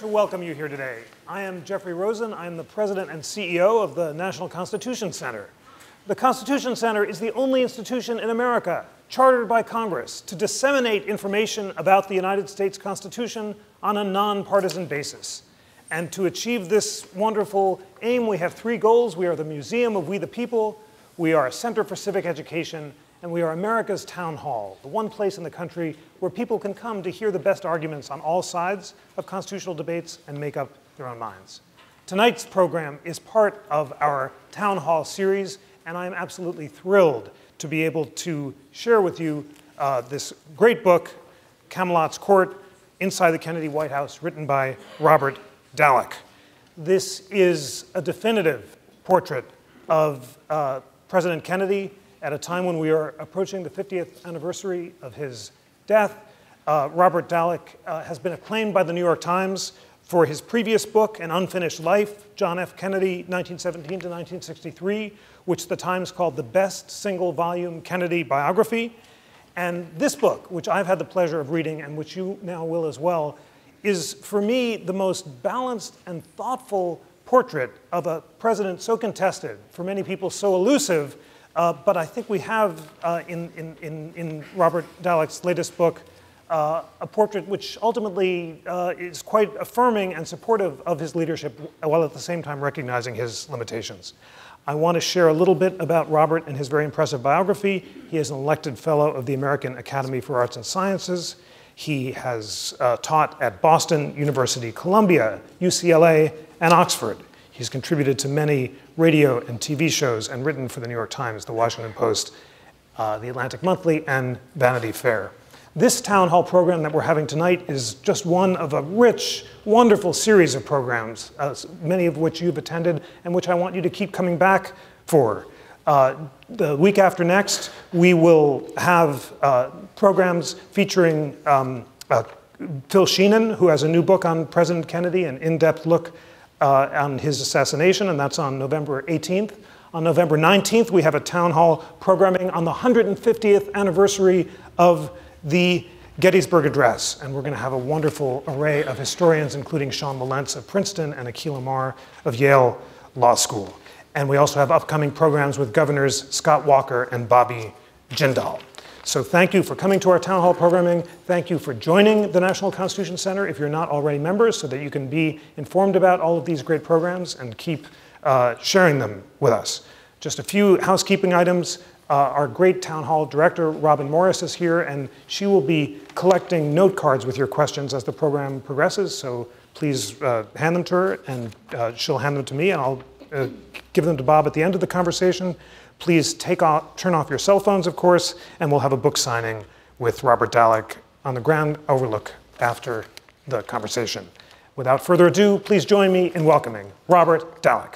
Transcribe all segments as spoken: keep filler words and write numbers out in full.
to welcome you here today. I am Jeffrey Rosen. I am the president and C E O of the National Constitution Center. The Constitution Center is the only institution in America chartered by Congress to disseminate information about the United States Constitution on a nonpartisan basis. And to achieve this wonderful aim, we have three goals. We are the Museum of We the People, we are a Center for Civic Education, and we are America's Town Hall, the one place in the country where people can come to hear the best arguments on all sides of constitutional debates and make up their own minds. Tonight's program is part of our Town Hall series, and I am absolutely thrilled to be able to share with you uh, this great book, Camelot's Court, Inside the Kennedy White House, written by Robert Dallek. This is a definitive portrait of uh, President Kennedy at a time when we are approaching the fiftieth anniversary of his death. Uh, Robert Dallek uh, has been acclaimed by the New York Times for his previous book, An Unfinished Life, John F. Kennedy, nineteen seventeen to nineteen sixty-three, which the Times called the best single-volume Kennedy biography. And this book, which I've had the pleasure of reading, and which you now will as well, is, for me, the most balanced and thoughtful portrait of a president so contested, for many people so elusive, uh, but I think we have uh, in, in, in, in Robert Dallek's latest book uh, a portrait which ultimately uh, is quite affirming and supportive of his leadership, while at the same time recognizing his limitations. I want to share a little bit about Robert and his very impressive biography. He is an elected fellow of the American Academy for Arts and Sciences. He has uh, taught at Boston University, Columbia, U C L A, and Oxford. He's contributed to many radio and T V shows and written for the New York Times, the Washington Post, uh, the Atlantic Monthly, and Vanity Fair. This town hall program that we're having tonight is just one of a rich, wonderful series of programs, uh, many of which you've attended and which I want you to keep coming back for. Uh, the week after next, we will have uh, programs featuring um, uh, Phil Sheenan, who has a new book on President Kennedy, an in-depth look uh, on his assassination, and that's on November eighteenth. On November nineteenth, we have a town hall programming on the one hundred fiftieth anniversary of the Gettysburg Address, and we're going to have a wonderful array of historians, including Sean Malentz of Princeton and Akhil Amar of Yale Law School. And we also have upcoming programs with Governors Scott Walker and Bobby Jindal. So thank you for coming to our town hall programming. Thank you for joining the National Constitution Center if you're not already members, so that you can be informed about all of these great programs and keep uh, sharing them with us. Just a few housekeeping items. Uh, our great town hall director, Robin Morris, is here, and she will be collecting note cards with your questions as the program progresses. So please uh, hand them to her, and uh, she'll hand them to me, and I'll uh, give them to Bob at the end of the conversation. Please take off, turn off your cell phones, of course, and we'll have a book signing with Robert Dallek on the Grand Overlook after the conversation. Without further ado, please join me in welcoming Robert Dallek.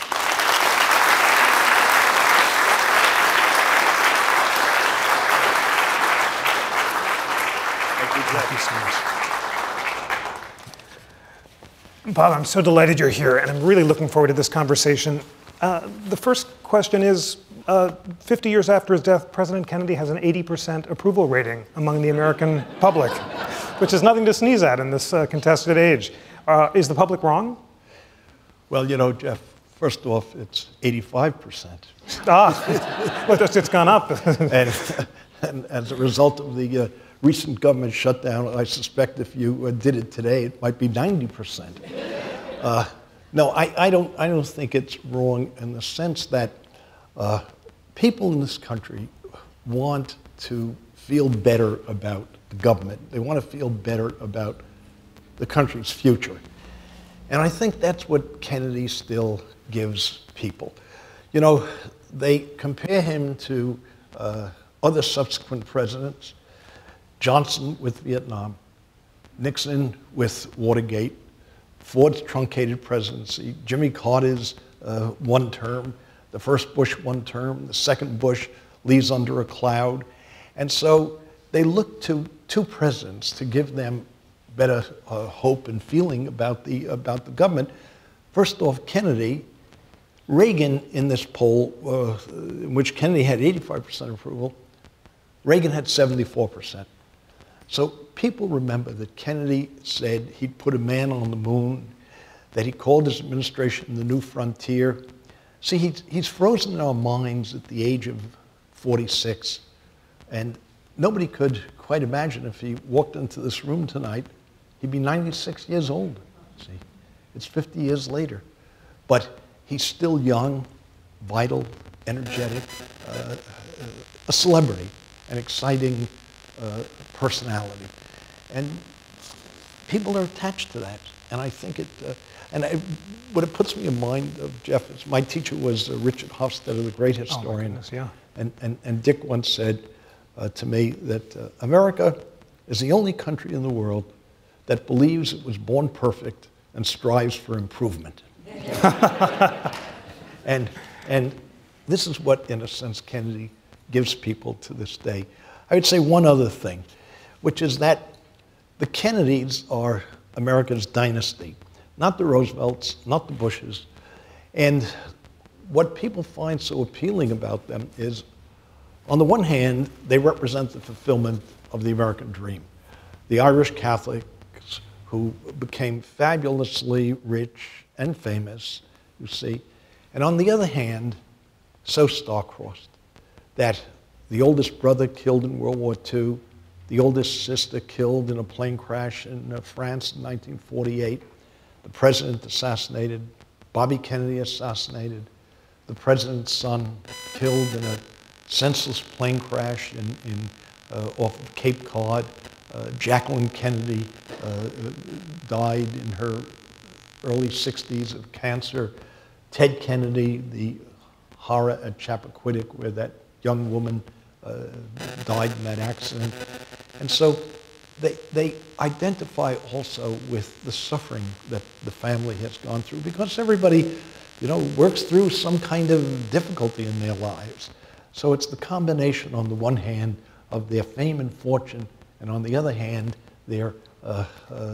Thank you so much. Bob, I'm so delighted you're here, and I'm really looking forward to this conversation. Uh, the first question is, uh, fifty years after his death, President Kennedy has an eighty percent approval rating among the American public, which is nothing to sneeze at in this uh, contested age. Uh, is the public wrong? Well, you know, Jeff, first off, it's eighty-five percent. Ah, well, it's gone up. and, and as a result of the uh, recent government shutdown, I suspect if you uh, did it today, it might be ninety percent. Uh, no, I, I, don't, I don't think it's wrong in the sense that uh, people in this country want to feel better about the government. They want to feel better about the country's future. And I think that's what Kennedy still gives people. You know, they compare him to uh, other subsequent presidents. Johnson with Vietnam, Nixon with Watergate, Ford's truncated presidency, Jimmy Carter's uh, one term, the first Bush one term, the second Bush leaves under a cloud. And so they look to two presidents to give them better uh, hope and feeling about the, about the government. First off, Kennedy, Reagan in this poll, uh, in which Kennedy had eighty-five percent approval, Reagan had seventy-four percent. So people remember that Kennedy said he'd put a man on the moon, that he called his administration the New Frontier. See, he's, he's frozen in our minds at the age of forty-six, and nobody could quite imagine if he walked into this room tonight, he'd be ninety-six years old. See, it's fifty years later. But he's still young, vital, energetic, uh, a celebrity, an exciting uh, personality. And people are attached to that. And I think it, uh, and I, what it puts me in mind of Jeff is my teacher was uh, Richard Hofstadter, the great historian. Oh my goodness, yeah. And, and, and Dick once said uh, to me that uh, America is the only country in the world that believes it was born perfect and strives for improvement. and, and this is what, in a sense, Kennedy gives people to this day. I would say one other thing, which is that the Kennedys are America's dynasty, not the Roosevelts, not the Bushes. And what people find so appealing about them is, on the one hand, they represent the fulfillment of the American dream. The Irish Catholics who became fabulously rich and famous, you see. And on the other hand, so star-crossed that the oldest brother killed in World War Two, the oldest sister killed in a plane crash in uh, France in nineteen forty-eight, the president assassinated, Bobby Kennedy assassinated, the president's son killed in a senseless plane crash in, in, uh, off of Cape Cod, uh, Jacqueline Kennedy uh, died in her early sixties of cancer, Ted Kennedy, the horror at Chappaquiddick where that young woman uh, died in that accident. And so they, they identify also with the suffering that the family has gone through, because everybody, you know, works through some kind of difficulty in their lives. So it's the combination, on the one hand, of their fame and fortune, and on the other hand, their, uh, uh,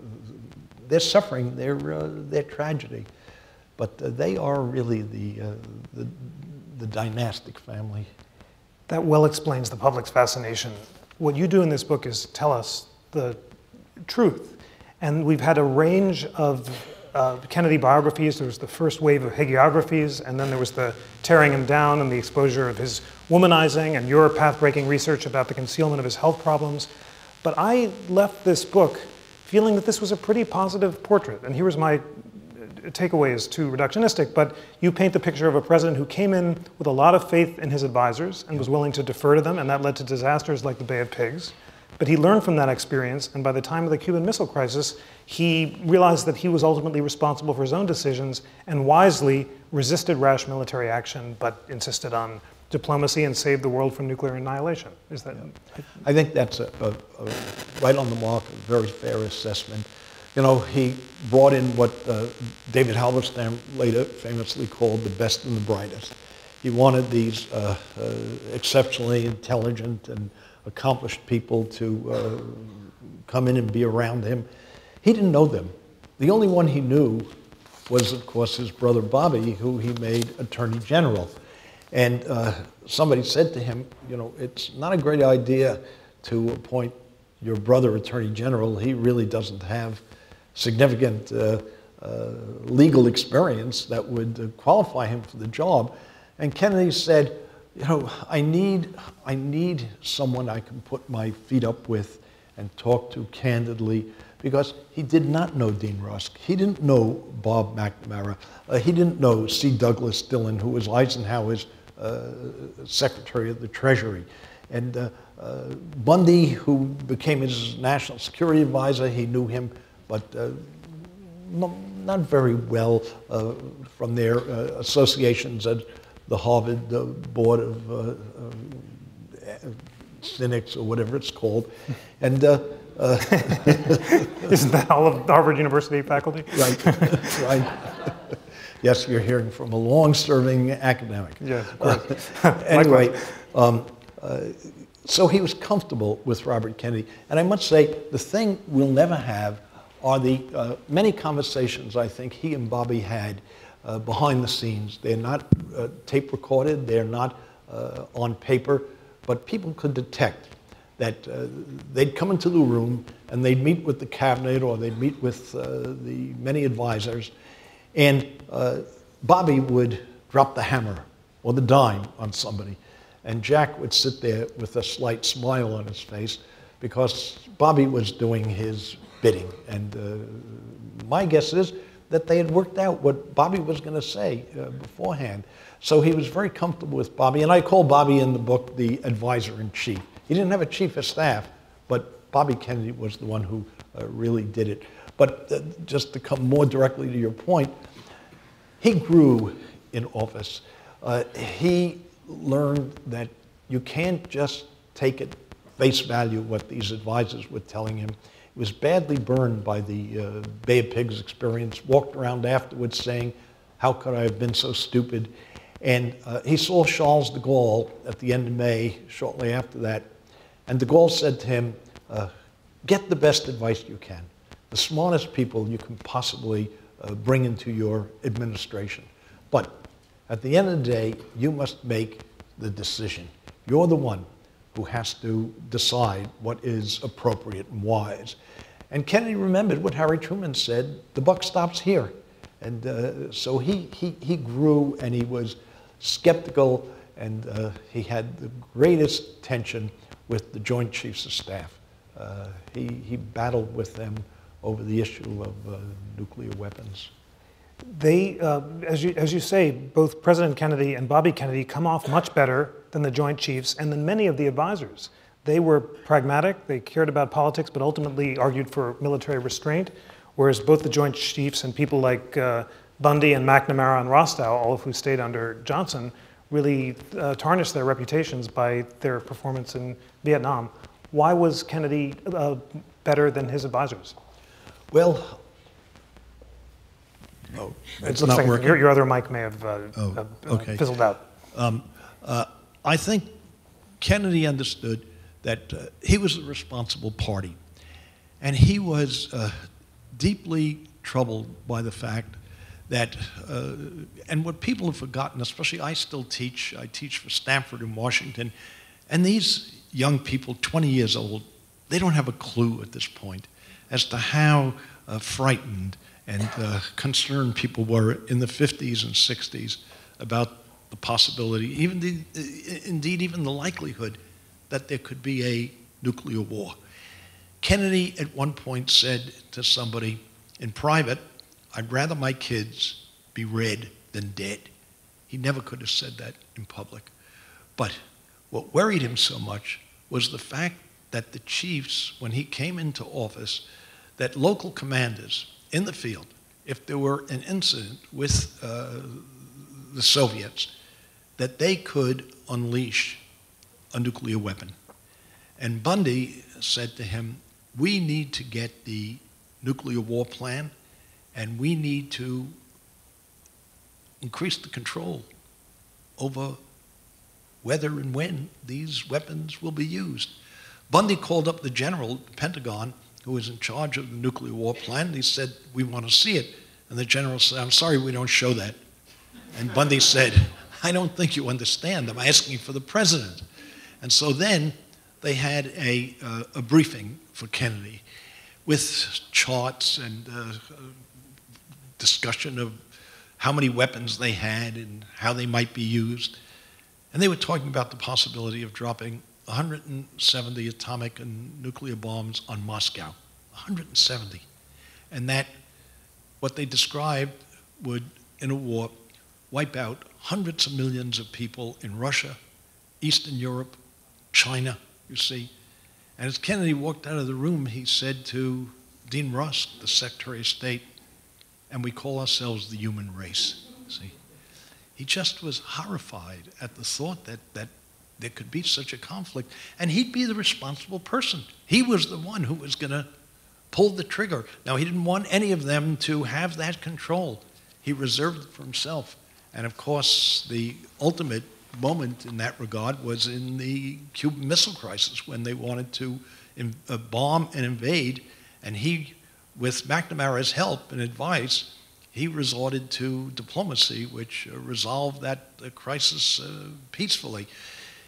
their suffering, their, uh, their tragedy. But uh, they are really the, uh, the, the dynastic family. That well explains the public's fascination. What you do in this book is tell us the truth. And we've had a range of uh, Kennedy biographies. There was the first wave of hagiographies, and then there was the tearing him down and the exposure of his womanizing and your path-breaking research about the concealment of his health problems. But I left this book feeling that this was a pretty positive portrait. And here was my takeaway is too reductionistic, but you paint the picture of a president who came in with a lot of faith in his advisors and was willing to defer to them, and that led to disasters like the Bay of Pigs. But he learned from that experience, and by the time of the Cuban Missile Crisis, he realized that he was ultimately responsible for his own decisions and wisely resisted rash military action, but insisted on diplomacy and saved the world from nuclear annihilation. Is that? Yeah. I think that's a, a, a right on the mark, a very fair assessment. You know, he brought in what uh, David Halberstam later famously called the best and the brightest. He wanted these uh, uh, exceptionally intelligent and accomplished people to uh, come in and be around him. He didn't know them. The only one he knew was, of course, his brother Bobby, who he made Attorney General. And uh, somebody said to him, you know, it's not a great idea to appoint your brother Attorney General. He really doesn't have significant uh, uh, legal experience that would uh, qualify him for the job. And Kennedy said, you know, I need, I need someone I can put my feet up with and talk to candidly, because he did not know Dean Rusk. He didn't know Bob McNamara. Uh, he didn't know C. Douglas Dillon, who was Eisenhower's uh, Secretary of the Treasury. And uh, uh, Bundy, who became his national security advisor, he knew him, but uh, not, not very well uh, from their uh, associations at the Harvard uh, Board of uh, uh, Cynics, or whatever it's called. And uh, uh, isn't that all of Harvard University faculty? Right, right. Yes, you're hearing from a long-serving academic. Yes, of course. Uh, anyway, um, uh, so he was comfortable with Robert Kennedy. And I must say, the thing we'll never have are the uh, many conversations I think he and Bobby had uh, behind the scenes. They're not uh, tape recorded, they're not uh, on paper, but people could detect that uh, they'd come into the room and they'd meet with the cabinet or they'd meet with uh, the many advisors, and uh, Bobby would drop the hammer or the dime on somebody, and Jack would sit there with a slight smile on his face because Bobby was doing his bidding. And uh, my guess is that they had worked out what Bobby was going to say uh, beforehand. So he was very comfortable with Bobby, and I call Bobby in the book the advisor-in-chief. He didn't have a chief of staff, but Bobby Kennedy was the one who uh, really did it. But uh, just to come more directly to your point, he grew in office. Uh, he learned that you can't just take at face value what these advisors were telling him. He was badly burned by the uh, Bay of Pigs experience, walked around afterwards saying, how could I have been so stupid? And uh, he saw Charles de Gaulle at the end of May, shortly after that, and de Gaulle said to him, uh, get the best advice you can, the smartest people you can possibly uh, bring into your administration. But at the end of the day, you must make the decision. You're the one who has to decide what is appropriate and wise. And Kennedy remembered what Harry Truman said, the buck stops here. And uh, so he, he, he grew, and he was skeptical, and uh, he had the greatest tension with the Joint Chiefs of Staff. Uh, he, he battled with them over the issue of uh, nuclear weapons. They, uh, as you, as you say, both President Kennedy and Bobby Kennedy come off much better than the Joint Chiefs and than many of the advisors. They were pragmatic, they cared about politics, but ultimately argued for military restraint, whereas both the Joint Chiefs and people like uh, Bundy and McNamara and Rostow, all of who stayed under Johnson, really uh, tarnished their reputations by their performance in Vietnam. Why was Kennedy uh, better than his advisors? Well, oh, it's it looks not like working. Your, your other mic may have uh, Oh, uh, okay. fizzled out. Um, uh, I think Kennedy understood that uh, he was the responsible party, and he was uh, deeply troubled by the fact that, uh, and what people have forgotten, especially I still teach, I teach for Stanford in Washington, and these young people, twenty years old, they don't have a clue at this point as to how uh, frightened and uh, concerned people were in the fifties and sixties about the possibility, even the, indeed even the likelihood that there could be a nuclear war. Kennedy at one point said to somebody in private, I'd rather my kids be red than dead. He never could have said that in public. But what worried him so much was the fact that the chiefs, when he came into office, that local commanders in the field, if there were an incident with uh, the Soviets, that they could unleash a nuclear weapon. And Bundy said to him, we need to get the nuclear war plan, and we need to increase the control over whether and when these weapons will be used. Bundy called up the general at the Pentagon who was in charge of the nuclear war plan, and he said, we want to see it. And the general said, I'm sorry, we don't show that. And Bundy said, I don't think you understand. I'm asking for the president. And so then they had a, uh, a briefing for Kennedy with charts and uh, discussion of how many weapons they had and how they might be used. And they were talking about the possibility of dropping one hundred seventy atomic and nuclear bombs on Moscow, one hundred seventy. And that what they described would, in a war, wipe out hundreds of millions of people in Russia, Eastern Europe, China, you see. And as Kennedy walked out of the room, he said to Dean Rusk, the Secretary of State, and we call ourselves the human race, see. He just was horrified at the thought that, that there could be such a conflict, and he'd be the responsible person. He was the one who was going to pull the trigger. Now, he didn't want any of them to have that control. He reserved it for himself. And of course, the ultimate moment in that regard was in the Cuban Missile Crisis, when they wanted to in, uh, bomb and invade, and he, with McNamara's help and advice, he resorted to diplomacy, which uh, resolved that uh, crisis uh, peacefully.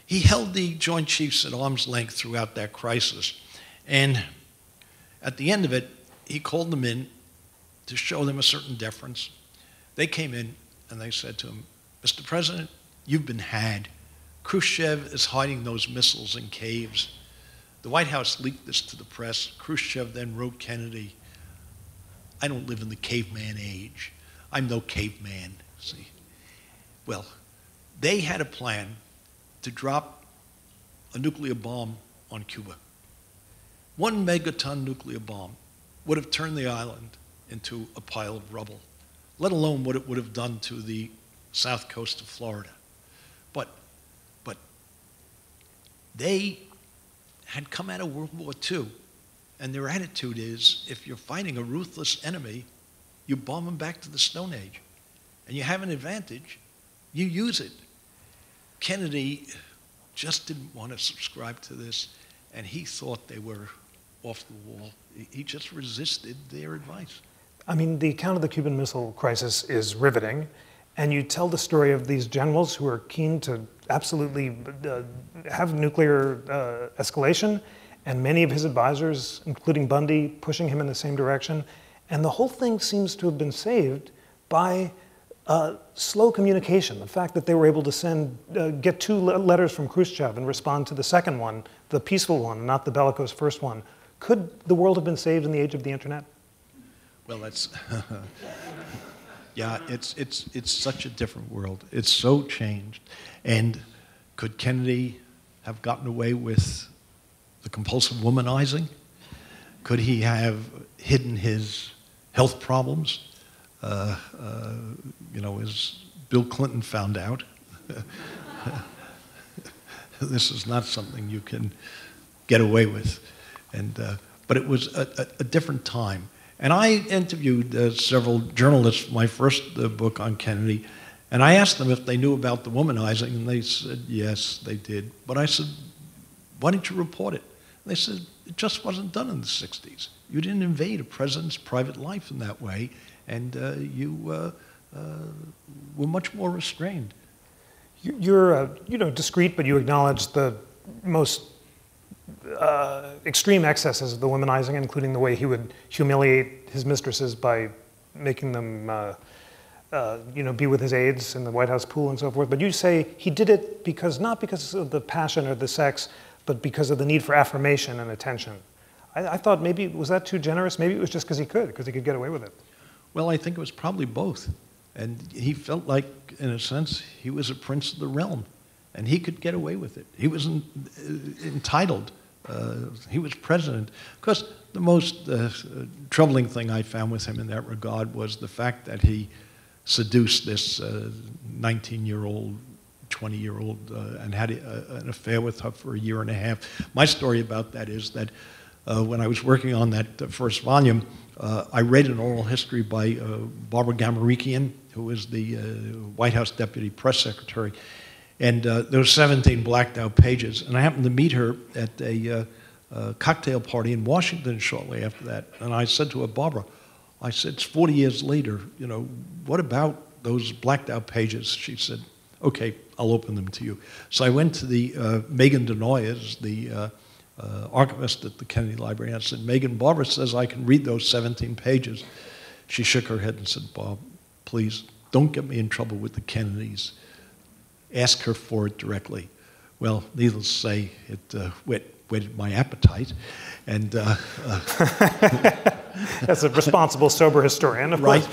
he held the Joint Chiefs at arm's length throughout that crisis. And at the end of it, he called them in to show them a certain deference. They came in and they said to him, Mister President, you've been had. Khrushchev is hiding those missiles in caves. The White House leaked this to the press. Khrushchev then wrote Kennedy, I don't live in the caveman age. I'm no caveman, see. Well, they had a plan to drop a nuclear bomb on Cuba. One megaton nuclear bomb would have turned the island into a pile of rubble, let alone what it would have done to the south coast of Florida. But, but they had come out of World War Two, and their attitude is, if you're fighting a ruthless enemy, you bomb them back to the Stone Age. And you have an advantage, you use it. Kennedy just didn't want to subscribe to this, and he thought they were off the wall. He just resisted their advice. I mean, the account of the Cuban Missile Crisis is riveting, and you tell the story of these generals who are keen to absolutely uh, have nuclear uh, escalation, and many of his advisors, including Bundy, pushing him in the same direction. And the whole thing seems to have been saved by uh, slow communication. The fact that they were able to send, uh, get two le letters from Khrushchev and respond to the second one, the peaceful one, not the bellicose first one. Could the world have been saved in the age of the internet? Well, that's, yeah, it's, it's, it's such a different world. It's so changed. And could Kennedy have gotten away with the compulsive womanizing? Could he have hidden his health problems? Uh, uh, you know, as Bill Clinton found out, this is not something you can get away with. And, uh, but it was a, a, a different time. And I interviewed uh, several journalists for my first uh, book on Kennedy, and I asked them if they knew about the womanizing, and they said, yes, they did. But I said, why didn't you report it? And they said, it just wasn't done in the sixties. You didn't invade a president's private life in that way, and uh, you uh, uh, were much more restrained. You're, uh, you know, discreet, but you acknowledge the most uh, extreme excesses of the womanizing, including the way he would humiliate his mistresses by making them, uh, uh, you know, be with his aides in the White House pool and so forth. But you say he did it because, not because of the passion or the sex, but because of the need for affirmation and attention. I, I thought maybe, was that too generous? Maybe it was just because he could, because he could get away with it. Well, I think it was probably both. And he felt like, in a sense, he was a prince of the realm, and he could get away with it. He was in, uh, entitled. Uh, he was president. Because the most uh, troubling thing I found with him in that regard was the fact that he seduced this nineteen-year-old, twenty-year-old, uh, and had a, an affair with her for a year and a half. My story about that is that uh, when I was working on that uh, first volume, uh, I read an oral history by uh, Barbara Gamarikian, who was the uh, White House Deputy Press Secretary. And uh, there were seventeen blacked out pages. And I happened to meet her at a, uh, a cocktail party in Washington shortly after that. And I said to her, Barbara, I said, it's forty years later, you know, what about those blacked out pages? She said, okay, I'll open them to you. So I went to the uh, Megan Denoyers, the uh, uh, archivist at the Kennedy Library, and I said, Megan, Barbara says I can read those seventeen pages. She shook her head and said, Bob, please, don't get me in trouble with the Kennedys. Ask her for it directly. Well, needless to say, it uh, whet, whetted my appetite. And uh, uh, that's a responsible, sober historian, of right.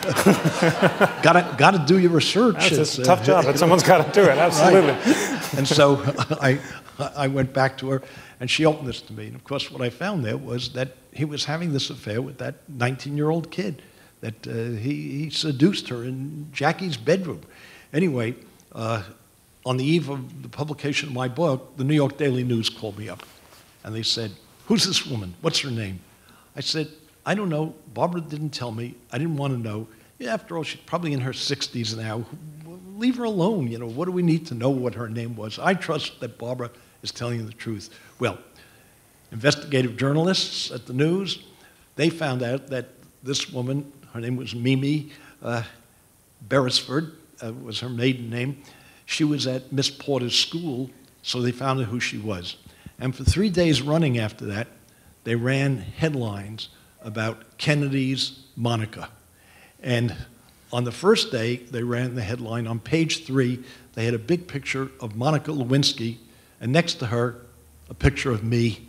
course. gotta, gotta do your research. That's a tough uh, job, but someone's got to do it, absolutely. Right. And so I, I went back to her, and she opened this to me. And of course, what I found there was that he was having this affair with that nineteen-year-old kid, that uh, he, he seduced her in Jackie's bedroom. Anyway, uh, on the eve of the publication of my book, the New York Daily News called me up, and they said, who's this woman? What's her name? I said, I don't know. Barbara didn't tell me. I didn't want to know. Yeah, after all, she's probably in her sixties now. Leave her alone. You know, what do we need to know what her name was? I trust that Barbara is telling you the truth. Well, investigative journalists at the news, they found out that this woman, her name was Mimi uh, Beresford, uh, was her maiden name. She was at Miss Porter's school, So they found out who she was. And for three days running after that, they ran headlines about Kennedy's Monica. And on the first day, they ran the headline. On page three, they had a big picture of Monica Lewinsky, and next to her, a picture of me.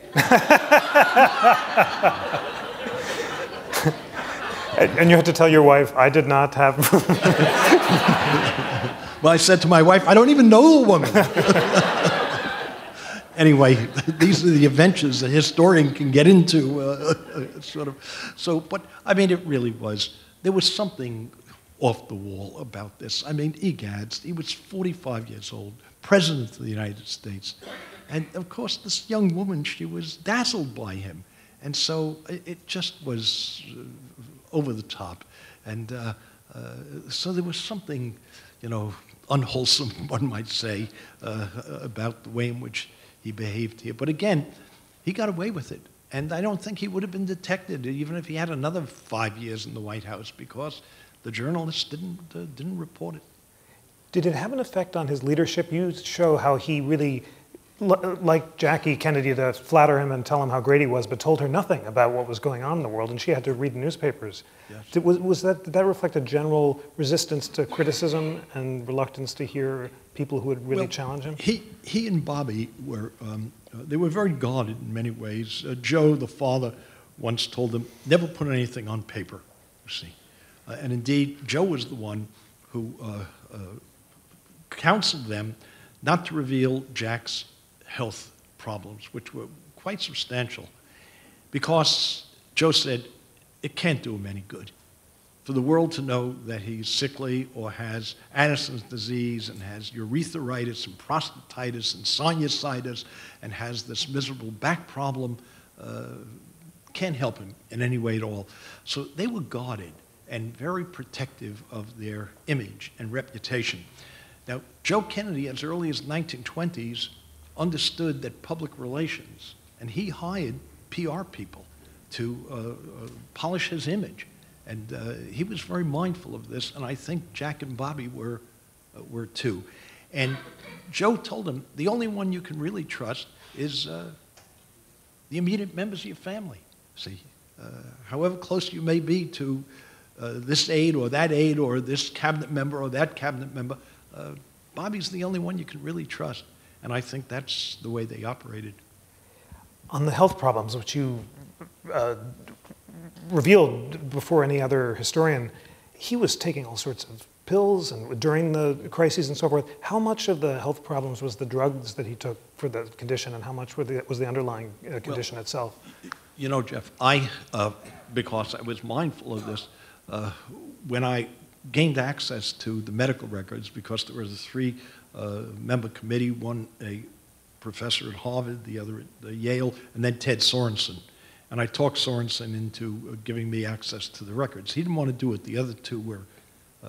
And you had to tell your wife, I did not have... Well, I said to my wife, I don't even know the woman. Anyway, these are the adventures a historian can get into, uh, sort of. So, but, I mean, it really was. There was something off the wall about this. I mean, egads, he was forty-five years old, president of the United States. And, of course, this young woman, she was dazzled by him. And so it, it just was uh, over the top. And uh, uh, so there was something, you know, unwholesome, one might say, uh, about the way in which he behaved here. But again, he got away with it. And I don't think he would have been detected, even if he had another five years in the White House, because the journalists didn't, uh, didn't report it. Did it have an effect on his leadership? You show how he really, like Jackie Kennedy, to flatter him and tell him how great he was, but told her nothing about what was going on in the world, and she had to read the newspapers. Yes. Did, was, was that, did that reflect a general resistance to criticism and reluctance to hear people who would really well, challenge him? He, he and Bobby were, um, uh, they were very guarded in many ways. Uh, Joe, the father, once told them, never put anything on paper, you see. Uh, and indeed, Joe was the one who uh, uh, counseled them not to reveal Jack's health problems, which were quite substantial, because Joe said it can't do him any good for the world to know that he's sickly or has Addison's disease and has urethritis and prostatitis and sinusitis and has this miserable back problem. Uh, can't help him in any way at all. So they were guarded and very protective of their image and reputation. Now, Joe Kennedy, as early as the nineteen twenties, understood that public relations, and he hired P R people to uh, uh, polish his image. And uh, he was very mindful of this, and I think Jack and Bobby were, uh, were too. And Joe told him, the only one you can really trust is uh, the immediate members of your family. See, uh, however close you may be to uh, this aide or that aide or this cabinet member or that cabinet member, uh, Bobby's the only one you can really trust. And I think that's the way they operated. On the health problems, which you uh, revealed before any other historian, he was taking all sorts of pills and during the crises and so forth. How much of the health problems was the drugs that he took for the condition, and how much were the, was the underlying uh, condition well, itself? You know, Jeff, I, uh, because I was mindful of this, uh, when I gained access to the medical records, because there was a three-member uh, committee, one a professor at Harvard, the other at Yale, and then Ted Sorensen. And I talked Sorensen into giving me access to the records. He didn't want to do it. The other two were uh, uh,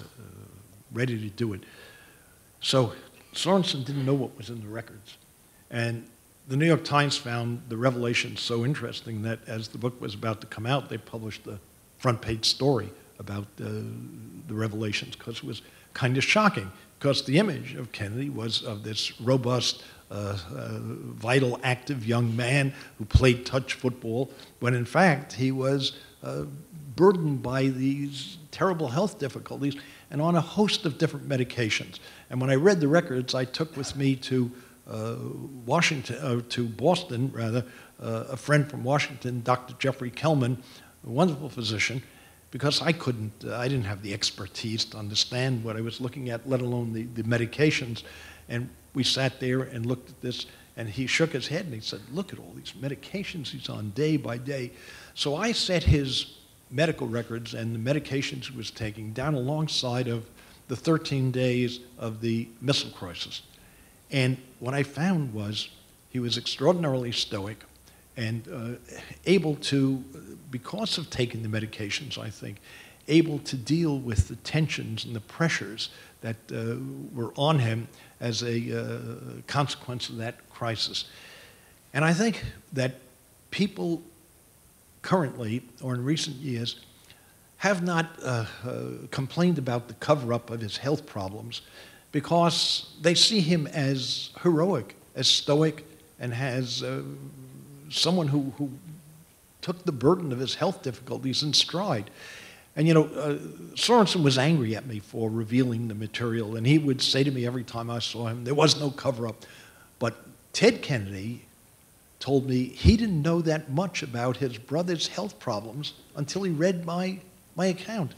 ready to do it. So Sorensen didn't know what was in the records. And the New York Times found the revelation so interesting that as the book was about to come out, they published a front page story about uh, the revelations, because it was kind of shocking, because the image of Kennedy was of this robust, Uh, uh, vital, active young man who played touch football, when in fact he was uh, burdened by these terrible health difficulties and on a host of different medications. And when I read the records, I took with me to uh, Washington, uh, to Boston rather, uh, a friend from Washington, Doctor Jeffrey Kellman, a wonderful physician, because I couldn't, uh, I didn't have the expertise to understand what I was looking at, let alone the, the medications. And we sat there and looked at this, and he shook his head and he said, look at all these medications he's on day by day. So I set his medical records and the medications he was taking down alongside of the thirteen days of the missile crisis. And what I found was he was extraordinarily stoic and uh, able to, because of taking the medications, I think, able to deal with the tensions and the pressures that uh, were on him as a uh, consequence of that crisis. And I think that people currently, or in recent years, have not uh, uh, complained about the cover-up of his health problems, because they see him as heroic, as stoic, and as uh, someone who, who took the burden of his health difficulties in stride. And you know, uh, Sorensen was angry at me for revealing the material, and he would say to me every time I saw him, there was no cover-up. But Ted Kennedy told me he didn't know that much about his brother's health problems until he read my, my account.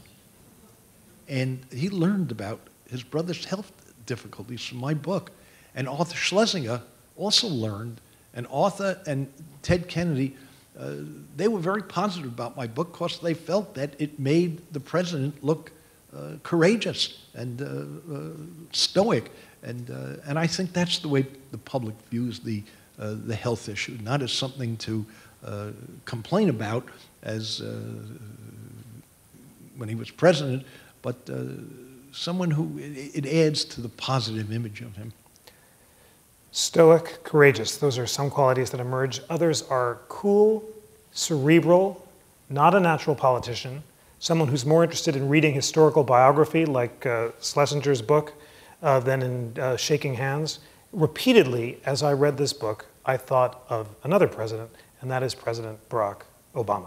And he learned about his brother's health difficulties from my book. And Arthur Schlesinger also learned, and Arthur and Ted Kennedy, uh, they were very positive about my book because they felt that it made the president look uh, courageous and uh, uh, stoic. And, uh, and I think that's the way the public views the, uh, the health issue, not as something to uh, complain about as uh, when he was president, but uh, someone who, it, it adds to the positive image of him. Stoic, courageous, those are some qualities that emerge. Others are cool, cerebral, not a natural politician, someone who's more interested in reading historical biography like uh, Schlesinger's book uh, than in uh, shaking hands. Repeatedly, as I read this book, I thought of another president, and that is President Barack Obama.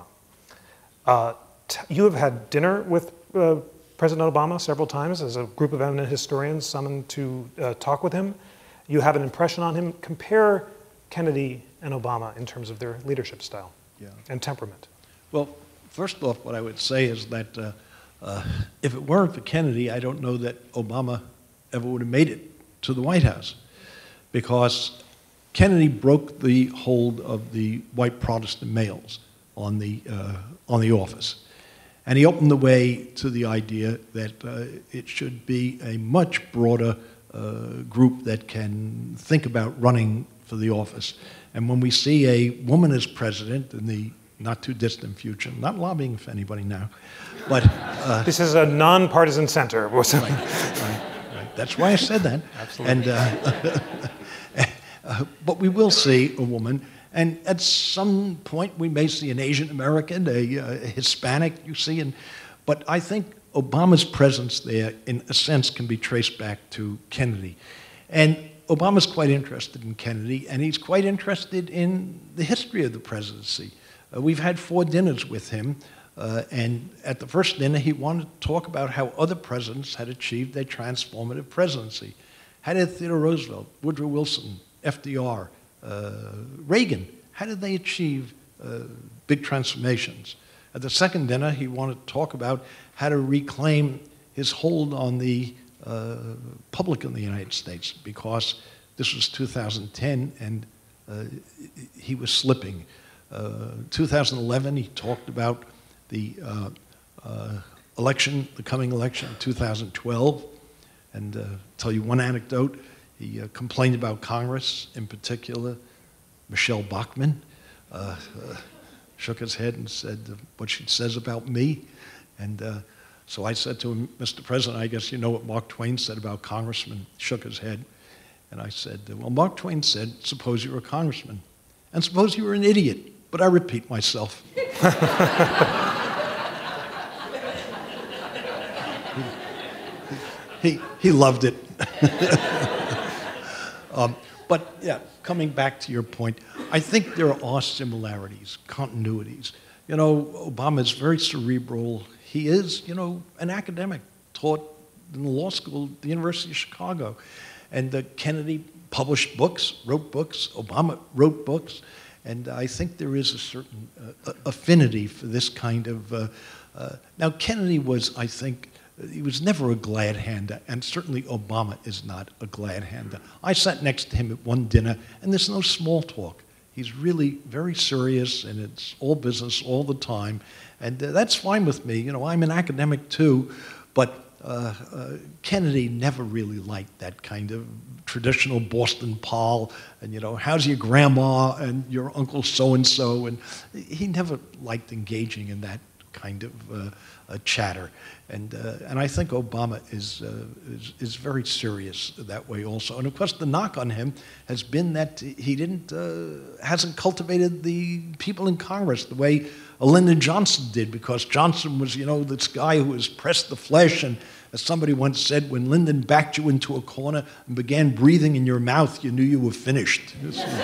Uh, t you have had dinner with uh, President Obama several times as a group of eminent historians summoned to uh, talk with him. You have an impression on him. Compare Kennedy and Obama in terms of their leadership style yeah. and temperament. Well, first off, what I would say is that uh, uh, if it weren't for Kennedy, I don't know that Obama ever would have made it to the White House, because Kennedy broke the hold of the white Protestant males on the, uh, on the office. And he opened the way to the idea that uh, it should be a much broader uh, group that can think about running for the office. And when we see a woman as president in the not too distant future, not lobbying for anybody now, but... Uh, this is a nonpartisan center. right, right, right. That's why I said that. Absolutely. And, uh, uh, but we will see a woman. And at some point, we may see an Asian American, a, a Hispanic, you see. And, but I think Obama's presence there, in a sense, can be traced back to Kennedy. And Obama's quite interested in Kennedy, and he's quite interested in the history of the presidency. Uh, we've had four dinners with him, uh, and at the first dinner, he wanted to talk about how other presidents had achieved a transformative presidency. How did Theodore Roosevelt, Woodrow Wilson, F D R, Uh, Reagan, how did they achieve uh, big transformations? At the second dinner, he wanted to talk about how to reclaim his hold on the uh, public in the United States, because this was two thousand ten and uh, he was slipping. Uh, two thousand eleven, he talked about the uh, uh, election, the coming election in two thousand twelve, and uh, tell you one anecdote. He uh, complained about Congress, in particular, Michelle Bachmann, uh, uh, shook his head and said uh, what she says about me. And uh, so I said to him, Mister President, I guess you know what Mark Twain said about congressmen. Shook his head. And I said, well, Mark Twain said, suppose you were a congressman. And suppose you were an idiot. But I repeat myself. he, he, he loved it. Um, but yeah, coming back to your point, I think there are similarities, continuities. You know, Obama's very cerebral. He is, you know, an academic, taught in the law school at the University of Chicago. And uh, Kennedy published books, wrote books, Obama wrote books. And I think there is a certain uh, affinity for this kind of... Uh, uh, now, Kennedy was, I think, he was never a glad-hander, and certainly Obama is not a glad-hander. I sat next to him at one dinner, and there's no small talk. He's really very serious, and it's all business all the time, and uh, that's fine with me. You know, I'm an academic too, but uh, uh, Kennedy never really liked that kind of traditional Boston pal, and you know, how's your grandma and your uncle so-and-so, and he never liked engaging in that kind of uh, uh, chatter. And, uh, and I think Obama is, uh, is, is very serious that way also. And of course, the knock on him has been that he didn't, uh, hasn't cultivated the people in Congress the way Lyndon Johnson did, because Johnson was, you know, this guy who was pressed the flesh and As somebody once said, when Lyndon backed you into a corner and began breathing in your mouth, you knew you were finished.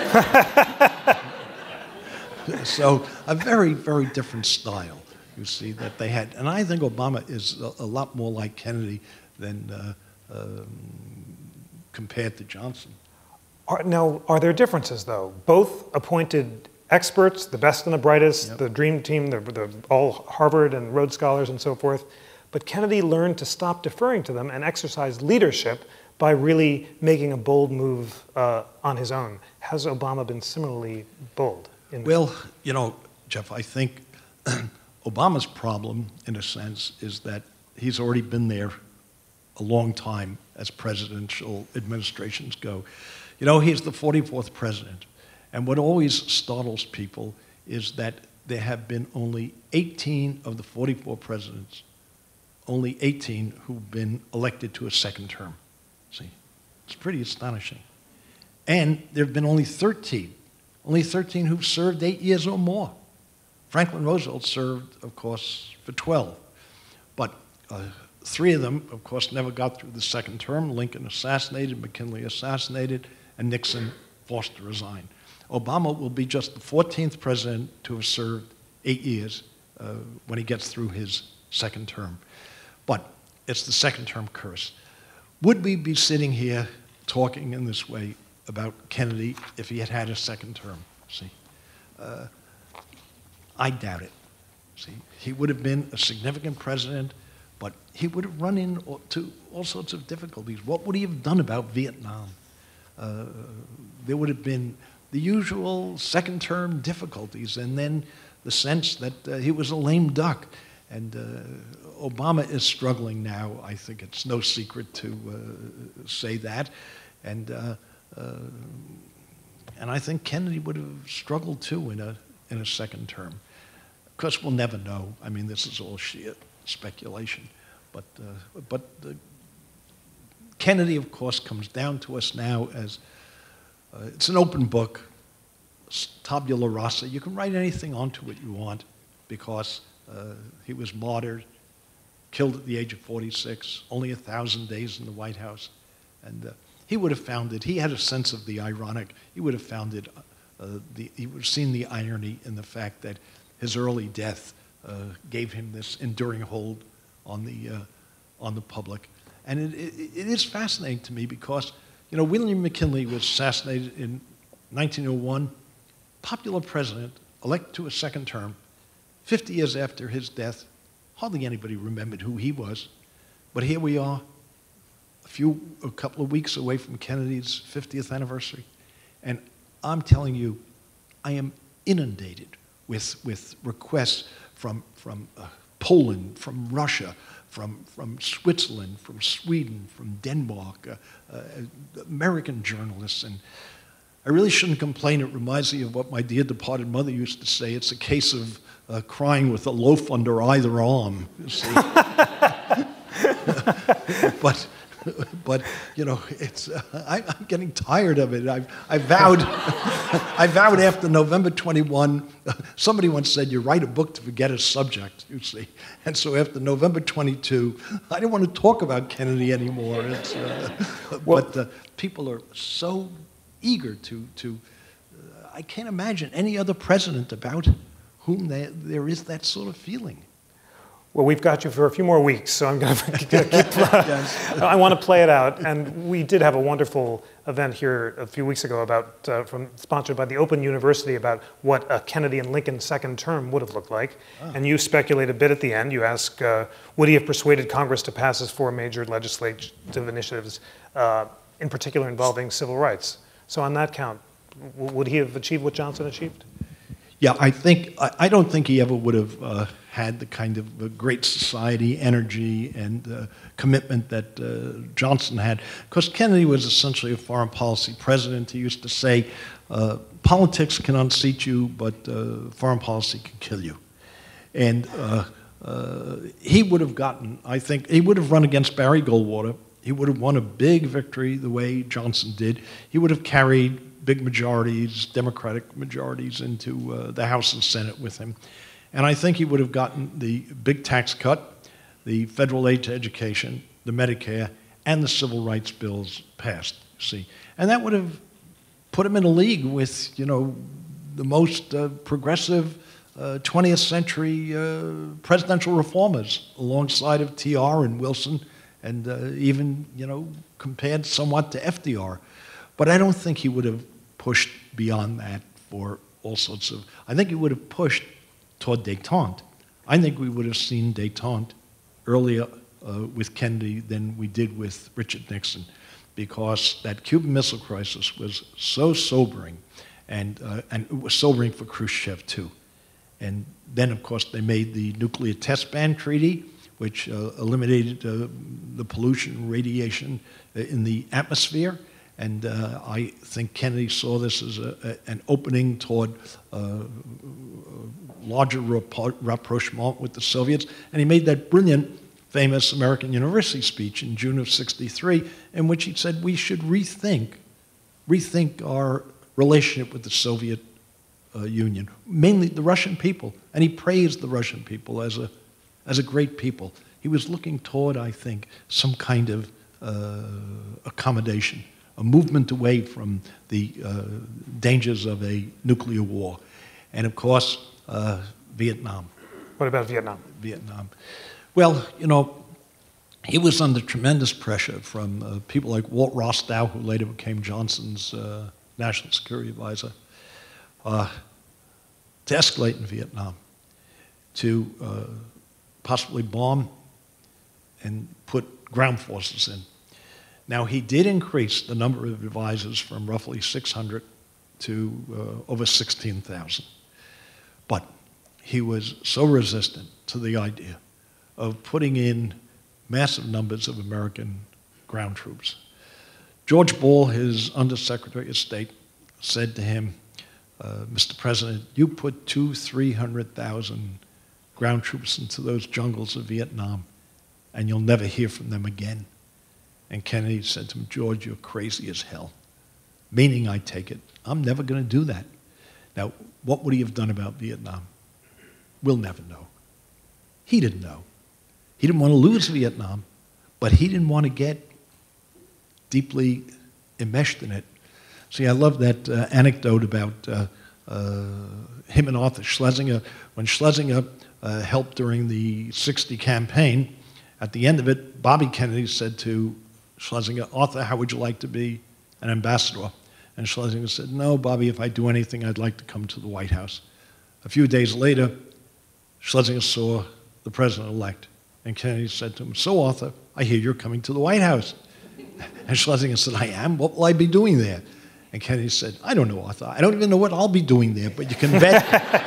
So a very, very different style, you see, that they had. And I think Obama is a, a lot more like Kennedy than uh, um, compared to Johnson. Are, now, are there differences, though? Both appointed experts, the best and the brightest, yep. the dream team, the, the all Harvard and Rhodes Scholars and so forth. But Kennedy learned to stop deferring to them and exercise leadership by really making a bold move uh, on his own. Has Obama been similarly bold? In well, you know, Jeff, I think Obama's problem, in a sense, is that he's already been there a long time as presidential administrations go. You know, he's the forty-fourth president. And what always startles people is that there have been only eighteen of the forty-four presidents, only eighteen who've been elected to a second term. See, it's pretty astonishing. And there have been only thirteen, only thirteen who've served eight years or more. Franklin Roosevelt served, of course, for twelve. But uh, three of them, of course, never got through the second term. Lincoln assassinated, McKinley assassinated, and Nixon forced to resign. Obama will be just the fourteenth president to have served eight years uh, when he gets through his second term. But it's the second term curse. Would we be sitting here talking in this way about Kennedy if he had had a second term? See, uh, I doubt it. See, he would have been a significant president, but he would have run into all sorts of difficulties. What would he have done about Vietnam? Uh, there would have been the usual second-term difficulties, and then the sense that uh, he was a lame duck. And uh, Obama is struggling now. I think it's no secret to uh, say that. And uh, uh, and I think Kennedy would have struggled too in a in a second term. Of course, we'll never know. I mean, this is all sheer speculation. But uh, but uh, Kennedy, of course, comes down to us now as uh, it's an open book, tabula rasa. You can write anything onto it you want, because uh, he was martyred, killed at the age of forty-six, only a thousand days in the White House, and uh, he would have found it. He had a sense of the ironic. He would have found it. Uh, the, he would have seen the irony in the fact that his early death uh, gave him this enduring hold on the uh, on the public. And it, it, it is fascinating to me because, you know, William McKinley was assassinated in nineteen oh one, popular president, elected to a second term. fifty years after his death, hardly anybody remembered who he was. But here we are, a few, a couple of weeks away from Kennedy's fiftieth anniversary. And I'm telling you, I am inundated with, with requests from, from uh, Poland, from Russia, from, from Switzerland, from Sweden, from Denmark, uh, uh, American journalists. And I really shouldn't complain. It reminds me of what my dear departed mother used to say. It's a case of uh, crying with a loaf under either arm, you see. but, but, you know, it's, uh, I, I'm getting tired of it. I, I vowed, I vowed after November twenty-first, uh, somebody once said, you write a book to forget a subject, you see. And so after November twenty-second, I didn't want to talk about Kennedy anymore. It's, uh, well, but uh, people are so eager to, to uh, I can't imagine any other president about whom they, there is that sort of feeling. Well, we've got you for a few more weeks, so I'm going to keep, uh, I want to play it out. And we did have a wonderful event here a few weeks ago about, uh, from, sponsored by the Open University, about what a Kennedy and Lincoln second term would have looked like. Oh. And you speculate a bit at the end. You ask, uh, would he have persuaded Congress to pass his four major legislative initiatives, uh, in particular involving civil rights? So on that count, would he have achieved what Johnson achieved? Yeah, I think I, I don't think he ever would have uh, had the kind of uh, great society energy and uh, commitment that uh, Johnson had. Because Kennedy was essentially a foreign policy president. He used to say, uh, politics can unseat you, but uh, foreign policy can kill you. And uh, uh, he would have gotten, I think, he would have run against Barry Goldwater. He would have won a big victory the way Johnson did. He would have carried big majorities, Democratic majorities, into uh, the House and Senate with him. And I think he would have gotten the big tax cut, the federal aid to education, the Medicare, and the civil rights bills passed, you see. And that would have put him in a league with, you know, the most uh, progressive uh, twentieth century uh, presidential reformers, alongside of T R and Wilson, and uh, even, you know, compared somewhat to F D R. But I don't think he would have pushed beyond that for all sorts of, I think he would have pushed toward détente. I think we would have seen détente earlier uh, with Kennedy than we did with Richard Nixon, because that Cuban Missile Crisis was so sobering, and, uh, and it was sobering for Khrushchev too. And then, of course, they made the Nuclear Test Ban Treaty, which uh, eliminated uh, the pollution and radiation in the atmosphere. And uh, I think Kennedy saw this as a, a, an opening toward uh, larger rapprochement with the Soviets. And he made that brilliant, famous American University speech in June of sixty-three, in which he said we should rethink, rethink our relationship with the Soviet uh, Union, mainly the Russian people. And he praised the Russian people as a, as a great people. He was looking toward, I think, some kind of uh, accommodation, a movement away from the uh, dangers of a nuclear war. And of course, uh, Vietnam. What about Vietnam? Vietnam. Well, you know, he was under tremendous pressure from uh, people like Walt Rostow, who later became Johnson's uh, national security advisor, uh, to escalate in Vietnam, to uh, possibly bomb and put ground forces in. Now, he did increase the number of advisors from roughly six hundred to uh, over sixteen thousand. But he was so resistant to the idea of putting in massive numbers of American ground troops. George Ball, his Undersecretary of State, said to him, uh, Mister President, you put two, three hundred thousand ground troops into those jungles of Vietnam, and you'll never hear from them again. And Kennedy said to him, George, you're crazy as hell. Meaning, I take it, I'm never going to do that. Now, what would he have done about Vietnam? We'll never know. He didn't know. He didn't want to lose Vietnam, but he didn't want to get deeply enmeshed in it. See, I love that uh, anecdote about uh, uh, him and Arthur Schlesinger. When Schlesinger uh, helped during the sixty campaign, at the end of it, Bobby Kennedy said to Schlesinger, Arthur, how would you like to be an ambassador? And Schlesinger said, no, Bobby, if I do anything, I'd like to come to the White House. A few days later, Schlesinger saw the president-elect, and Kennedy said to him, so, Arthur, I hear you're coming to the White House. And Schlesinger said, I am? What will I be doing there? And Kennedy said, I don't know, Arthur. I don't even know what I'll be doing there, but you can bet,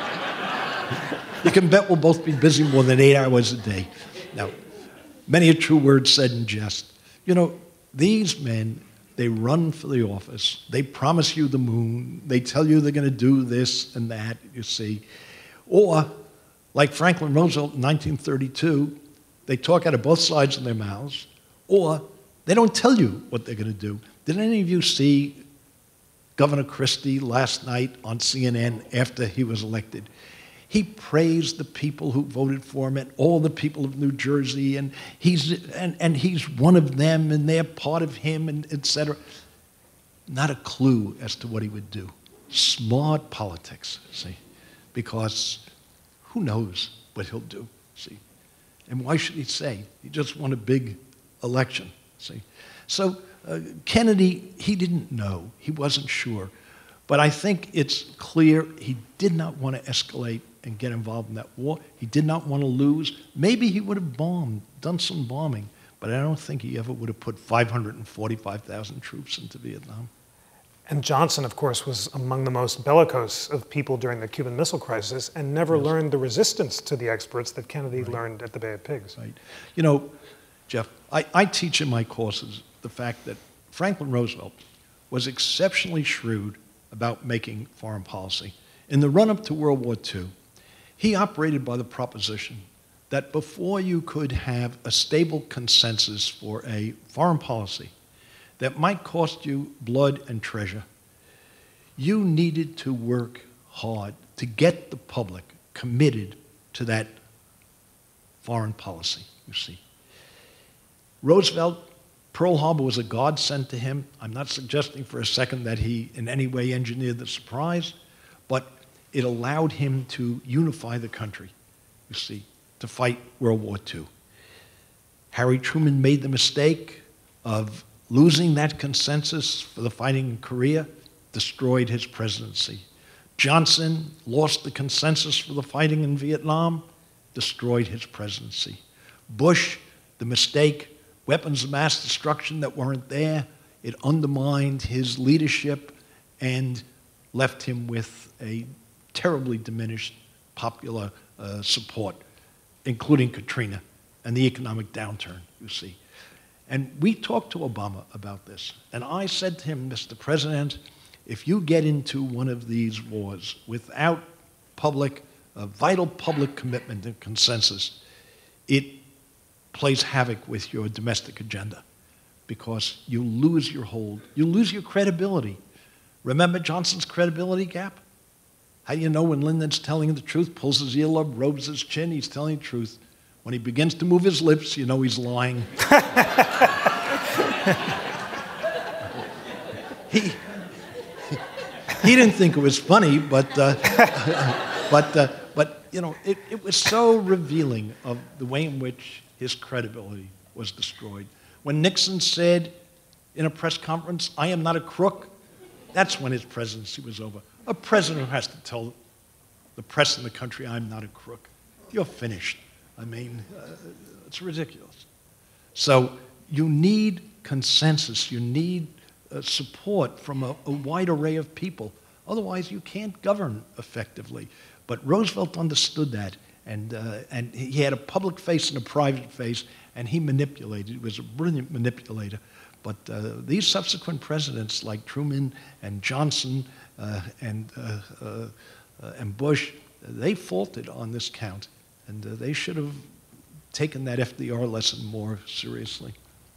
you can bet we'll both be busy more than eight hours a day. Now, many a true word said in jest. You know, these men, they run for the office. They promise you the moon. They tell you they're going to do this and that, you see. Or, like Franklin Roosevelt in nineteen thirty-two, they talk out of both sides of their mouths, or they don't tell you what they're going to do. Did any of you see Governor Christie last night on C N N after he was elected? He praised the people who voted for him and all the people of New Jersey, and he's, and, and he's one of them, and they're part of him, and et cetera. Not a clue as to what he would do. Smart politics, see, because who knows what he'll do, see. And why should he say? He just won a big election, see. So uh, Kennedy, he didn't know. He wasn't sure. But I think it's clear he did not want to escalate and get involved in that war. He did not want to lose. Maybe he would have bombed, done some bombing, but I don't think he ever would have put five hundred forty-five thousand troops into Vietnam. And Johnson, of course, was among the most bellicose of people during the Cuban Missile Crisis and never yes. learned the resistance to the experts that Kennedy right. learned at the Bay of Pigs. Right. You know, Jeff, I, I teach in my courses the fact that Franklin Roosevelt was exceptionally shrewd about making foreign policy. In the run-up to World War Two, he operated by the proposition that before you could have a stable consensus for a foreign policy that might cost you blood and treasure, you needed to work hard to get the public committed to that foreign policy, you see. Roosevelt, Pearl Harbor was a godsend to him. I'm not suggesting for a second that he in any way engineered the surprise, but it allowed him to unify the country, you see, to fight World War Two. Harry Truman made the mistake of losing that consensus for the fighting in Korea, destroyed his presidency. Johnson lost the consensus for the fighting in Vietnam, destroyed his presidency. Bush, the mistake, weapons of mass destruction that weren't there, it undermined his leadership and left him with a terribly diminished popular uh, support, including Katrina and the economic downturn, you see. And we talked to Obama about this, and I said to him, Mister President, if you get into one of these wars without public, uh, vital public commitment and consensus, it plays havoc with your domestic agenda because you lose your hold, you lose your credibility. Remember Johnson's credibility gap? How do you know when Lyndon's telling the truth, pulls his earlobe, rubs his chin, he's telling the truth. When he begins to move his lips, you know he's lying. he, he didn't think it was funny, but, uh, but, uh, but you know, it, it was so revealing of the way in which his credibility was destroyed. When Nixon said in a press conference, I am not a crook, that's when his presidency was over. A president who has to tell the press in the country, I'm not a crook. You're finished. I mean, uh, it's ridiculous. So you need consensus. You need uh, support from a, a wide array of people. Otherwise, you can't govern effectively. But Roosevelt understood that, and, uh, and he had a public face and a private face, and he manipulated. He was a brilliant manipulator. But uh, these subsequent presidents, like Truman and Johnson uh, and, uh, uh, uh, and Bush, they faulted on this count. And uh, they should have taken that F D R lesson more seriously.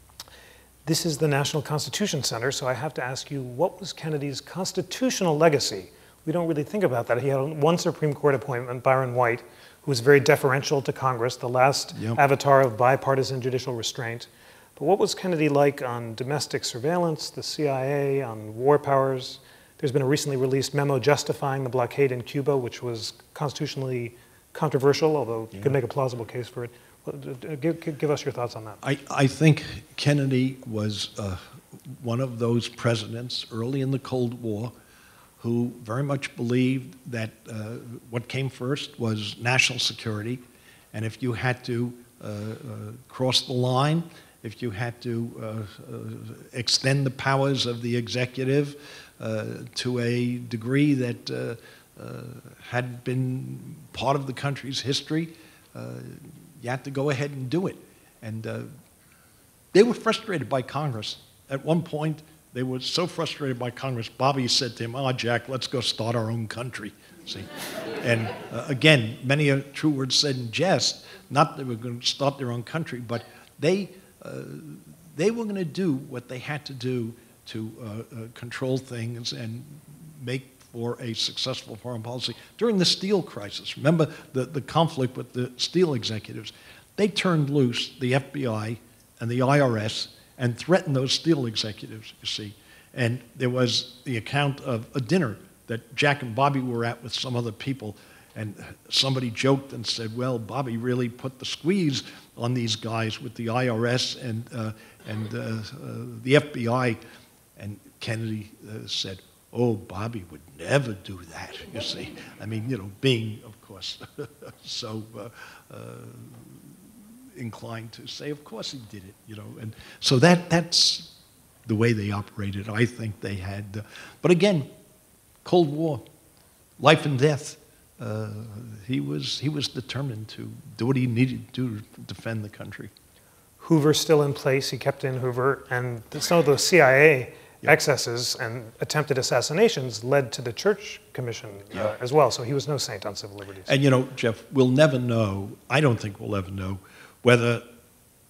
This is the National Constitution Center, so I have to ask you, what was Kennedy's constitutional legacy? We don't really think about that. He had one Supreme Court appointment, Byron White, who was very deferential to Congress, the last yep. avatar of bipartisan judicial restraint. But what was Kennedy like on domestic surveillance, the C I A, on war powers? There's been a recently released memo justifying the blockade in Cuba, which was constitutionally controversial, although you yeah. could make a plausible case for it. Give, give us your thoughts on that. I, I think Kennedy was uh, one of those presidents early in the Cold War who very much believed that uh, what came first was national security, and if you had to uh, uh, cross the line, if you had to uh, uh, extend the powers of the executive uh, to a degree that uh, Uh, had been part of the country's history, uh, you had to go ahead and do it. And uh, they were frustrated by Congress. At one point, they were so frustrated by Congress, Bobby said to him, oh, Jack, let's go start our own country. See? And uh, again, many a true words said in jest, not that they were going to start their own country, but they, uh, they were going to do what they had to do to uh, uh, control things and make for a successful foreign policy. During the steel crisis, remember the, the conflict with the steel executives, they turned loose the F B I and the I R S and threatened those steel executives, you see. And there was the account of a dinner that Jack and Bobby were at with some other people, and somebody joked and said, well, Bobby really put the squeeze on these guys with the I R S and, uh, and uh, uh, the F B I. And Kennedy uh, said, oh, Bobby would never do that, you see. I mean, you know, being, of course, so uh, uh, inclined to say, of course he did it, you know. And so that that's the way they operated. I think they had, uh, but again, Cold War, life and death. Uh, he was he was determined to do what he needed to do to defend the country. Hoover's still in place. He kept in Hoover, and some of the C I A Yep. excesses and attempted assassinations led to the Church Commission uh, yep. as well. So he was no saint on civil liberties. And you know, Jeff, we'll never know, I don't think we'll ever know, whether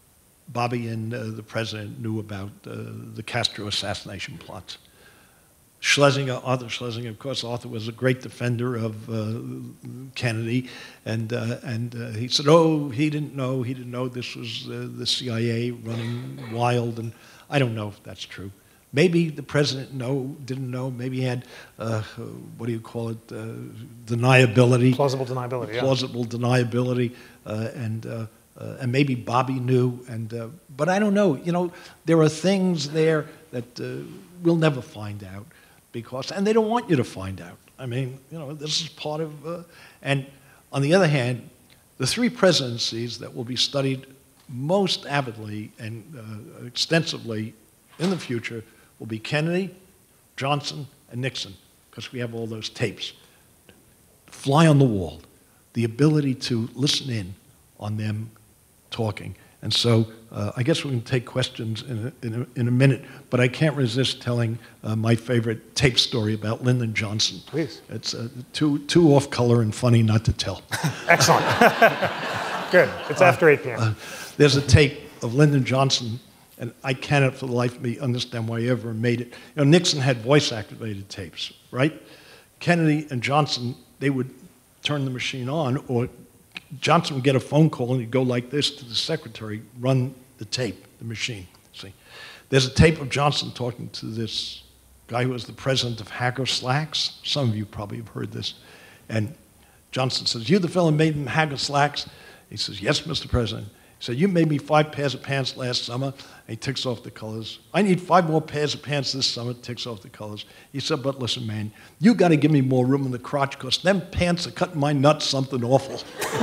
Bobby and uh, the president knew about uh, the Castro assassination plots. Schlesinger, Arthur Schlesinger, of course, Arthur was a great defender of uh, Kennedy, and uh, and uh, he said, oh, he didn't know, he didn't know this was uh, the C I A running wild, and I don't know if that's true. Maybe the president know, didn't know, maybe he had, uh, what do you call it, uh, deniability. Plausible deniability, yeah. Plausible deniability, uh, and, uh, uh, and maybe Bobby knew, and, uh, but I don't know. You know, there are things there that uh, we'll never find out, because, and they don't want you to find out. I mean, you know, this is part of, uh, and on the other hand, the three presidencies that will be studied most avidly and uh, extensively in the future will be Kennedy, Johnson, and Nixon, because we have all those tapes. Fly on the wall, the ability to listen in on them talking. And so uh, I guess we can take questions in a, in a, in a minute, but I can't resist telling uh, my favorite tape story about Lyndon Johnson. Please. It's uh, too, too off color and funny not to tell. Excellent. Good. It's after eight p m Uh, uh, there's a tape of Lyndon Johnson, and I cannot for the life of me understand why he ever made it. You know, Nixon had voice-activated tapes, right? Kennedy and Johnson, they would turn the machine on, or Johnson would get a phone call and he'd go like this to the secretary, run the tape, the machine. See, there's a tape of Johnson talking to this guy who was the president of Hager Slacks. Some of you probably have heard this. And Johnson says, "You the fellow made in Hager Slacks?" He says, "Yes, Mister President." He said, "You made me five pairs of pants last summer." And he ticks off the colors. "I need five more pairs of pants this summer," ticks off the colors. He said, "But listen, man, you got to give me more room in the crotch, because them pants are cutting my nuts something awful."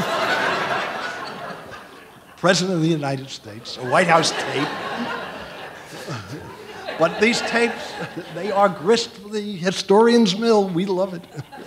President of the United States, a White House tape. But these tapes, they are grist for the historian's mill. We love it.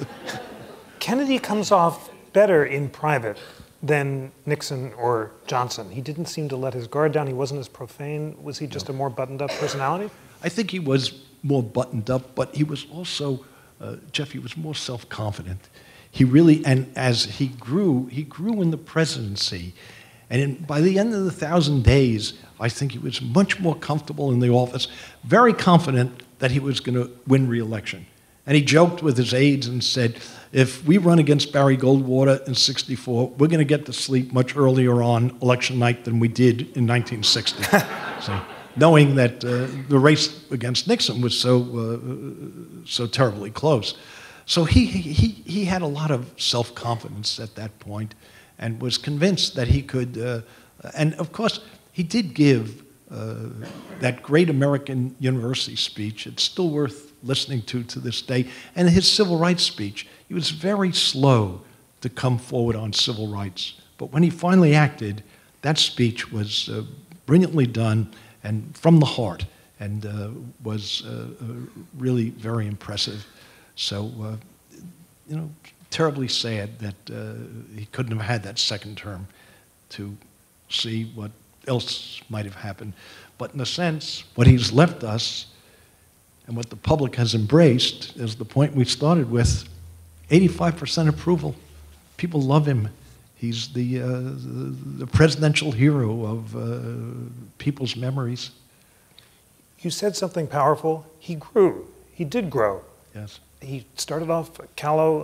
Kennedy comes off better in private than Nixon or Johnson. He didn't seem to let his guard down. He wasn't as profane. Was he just no. a more buttoned-up personality? I think he was more buttoned up, but he was also, uh, Jeff, he was more self-confident. He really, and as he grew, he grew in the presidency. And in, by the end of the thousand days, I think he was much more comfortable in the office, very confident that he was going to win re-election. And he joked with his aides and said, if we run against Barry Goldwater in sixty-four, we're going to get to sleep much earlier on election night than we did in nineteen sixty. So, knowing that uh, the race against Nixon was so, uh, so terribly close. So he, he, he had a lot of self-confidence at that point and was convinced that he could, uh, and of course, he did give uh, that great American University speech. It's still worth listening to to this day. And his civil rights speech, he was very slow to come forward on civil rights. But when he finally acted, that speech was uh, brilliantly done and from the heart, and uh, was uh, uh, really very impressive. So, uh, you know, terribly sad that uh, he couldn't have had that second term to see what else might have happened. But in a sense, what he's left us and what the public has embraced is the point we started with, eighty-five percent approval. People love him. He's the, uh, the, the presidential hero of uh, people's memories. You said something powerful. He grew. He did grow. Yes. He started off callow,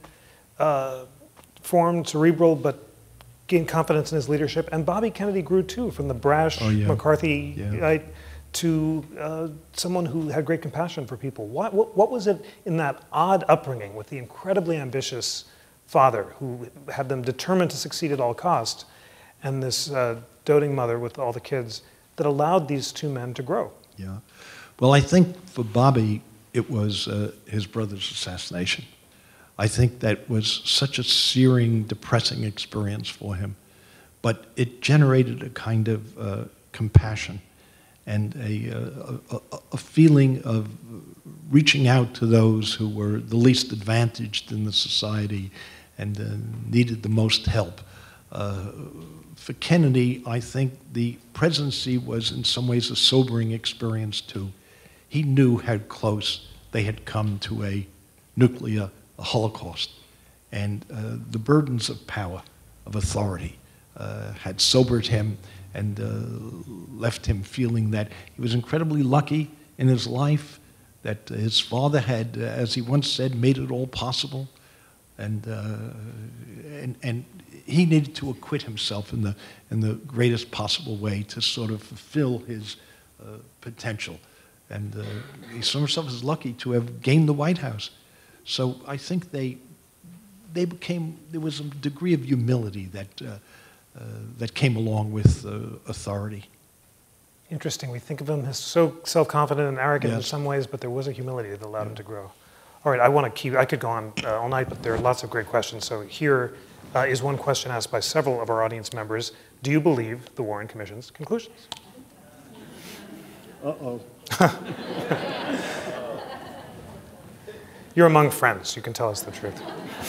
unformed, uh, cerebral, but gained confidence in his leadership. And Bobby Kennedy grew too, from the brash oh, yeah. McCarthy yeah. right, to uh, someone who had great compassion for people. What, what, what was it in that odd upbringing with the incredibly ambitious father who had them determined to succeed at all costs, and this uh, doting mother with all the kids, that allowed these two men to grow? Yeah. Well, I think for Bobby, it was uh, his brother's assassination. I think that was such a searing, depressing experience for him. But it generated a kind of uh, compassion and a, uh, a, a feeling of reaching out to those who were the least advantaged in the society and uh, needed the most help. Uh, for Kennedy, I think the presidency was in some ways a sobering experience too. He knew how close they had come to a nuclear a holocaust. And uh, the burdens of power, of authority, uh, had sobered him and uh, left him feeling that he was incredibly lucky in his life, that his father had, uh, as he once said, made it all possible, and, uh, and, and he needed to acquit himself in the, in the greatest possible way to sort of fulfill his uh, potential. And uh, he saw himself as lucky to have gained the White House. So I think they, they became, there was a degree of humility that, uh, uh, that came along with uh, authority. Interesting. We think of him as so self-confident and arrogant Yes. in some ways, but there was a humility that allowed him to grow. All right, I want to keep, I could go on uh, all night, but there are lots of great questions. So here uh, is one question asked by several of our audience members. Do you believe the Warren Commission's conclusions? Uh-oh. You're among friends. You can tell us the truth.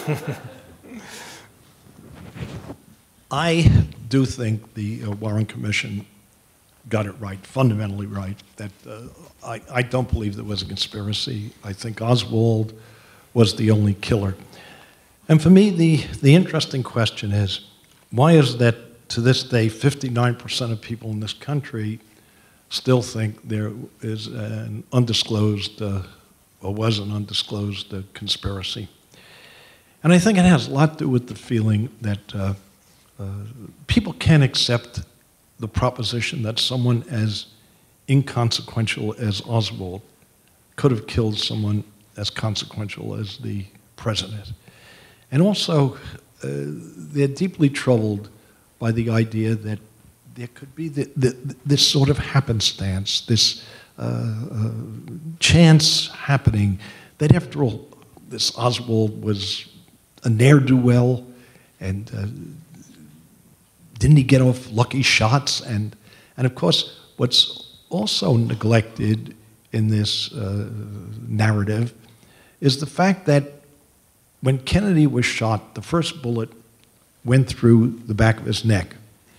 I do think the uh, Warren Commission got it right, fundamentally right, that uh, I, I don't believe there was a conspiracy. I think Oswald was the only killer. And for me, the, the interesting question is, why is that to this day, fifty-nine percent of people in this country still think there is an undisclosed, uh, or was an undisclosed uh, conspiracy? And I think it has a lot to do with the feeling that uh, uh, people can't accept the proposition that someone as inconsequential as Oswald could have killed someone as consequential as the president. And also, uh, they're deeply troubled by the idea that there could be the, the, this sort of happenstance, this uh, uh, chance happening, that after all, this Oswald was a ne'er-do-well, and uh, didn't he get off lucky shots? And, and of course, what's also neglected in this uh, narrative is the fact that when Kennedy was shot, the first bullet went through the back of his neck.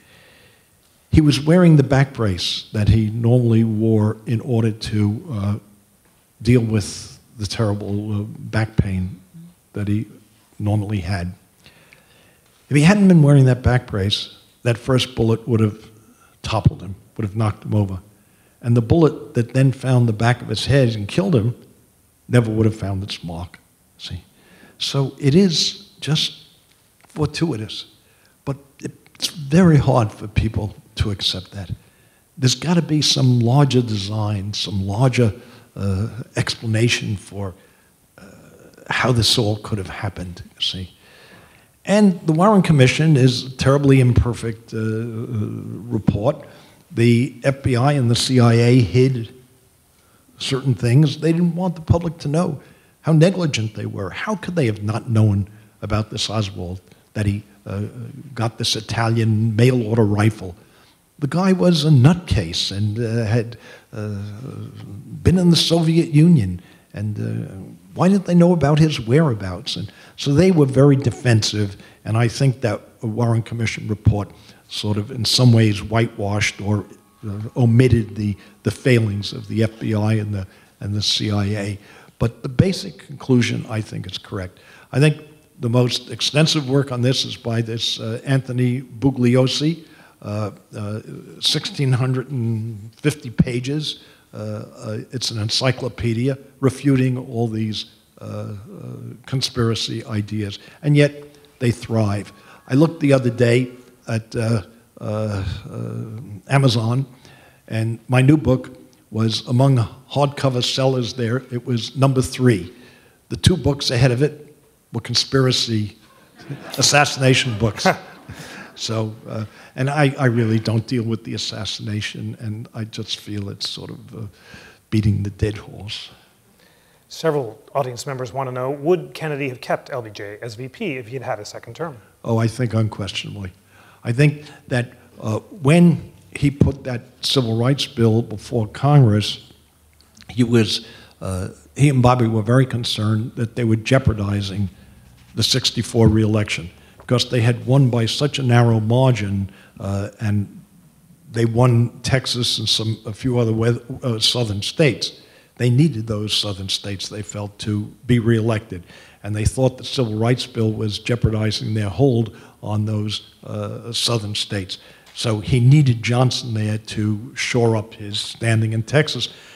He was wearing the back brace that he normally wore in order to uh, deal with the terrible uh, back pain that he normally had. If he hadn't been wearing that back brace, that first bullet would have toppled him, would have knocked him over. And the bullet that then found the back of his head and killed him never would have found its mark, see? So it is just fortuitous, but it's very hard for people to accept that. There's got to be some larger design, some larger uh, explanation for uh, how this all could have happened, you see. And the Warren Commission is a terribly imperfect uh, report. The F B I and the C I A hid certain things. They didn't want the public to know how negligent they were. How could they have not known about this Oswald, that he uh, got this Italian mail-order rifle? The guy was a nutcase and uh, had uh, been in the Soviet Union. And uh, why didn't they know about his whereabouts? And so they were very defensive, and I think that a Warren Commission report sort of in some ways whitewashed or uh, omitted the, the failings of the F B I and the, and the C I A. But the basic conclusion, I think, is correct. I think the most extensive work on this is by this uh, Anthony Bugliosi, uh, uh, one thousand six hundred fifty pages. Uh, uh, it's an encyclopedia refuting all these uh, uh, conspiracy ideas, and yet they thrive. I looked the other day at uh, uh, uh, Amazon, and my new book was among the hardcover sellers there. It was number three. The two books ahead of it were conspiracy assassination books. So, uh, and I, I really don't deal with the assassination, and I just feel it's sort of uh, beating the dead horse. Several audience members want to know, would Kennedy have kept L B J as V P if he had had a second term? Oh, I think unquestionably. I think that uh, when he put that civil rights bill before Congress, he was, uh, he and Bobby were very concerned that they were jeopardizing the sixty-four re-election, because they had won by such a narrow margin, uh, and they won Texas and some a few other weather, uh, southern states. They needed those southern states, they felt, to be reelected, and they thought the civil rights bill was jeopardizing their hold on those uh, southern states. So he needed Johnson there to shore up his standing in Texas,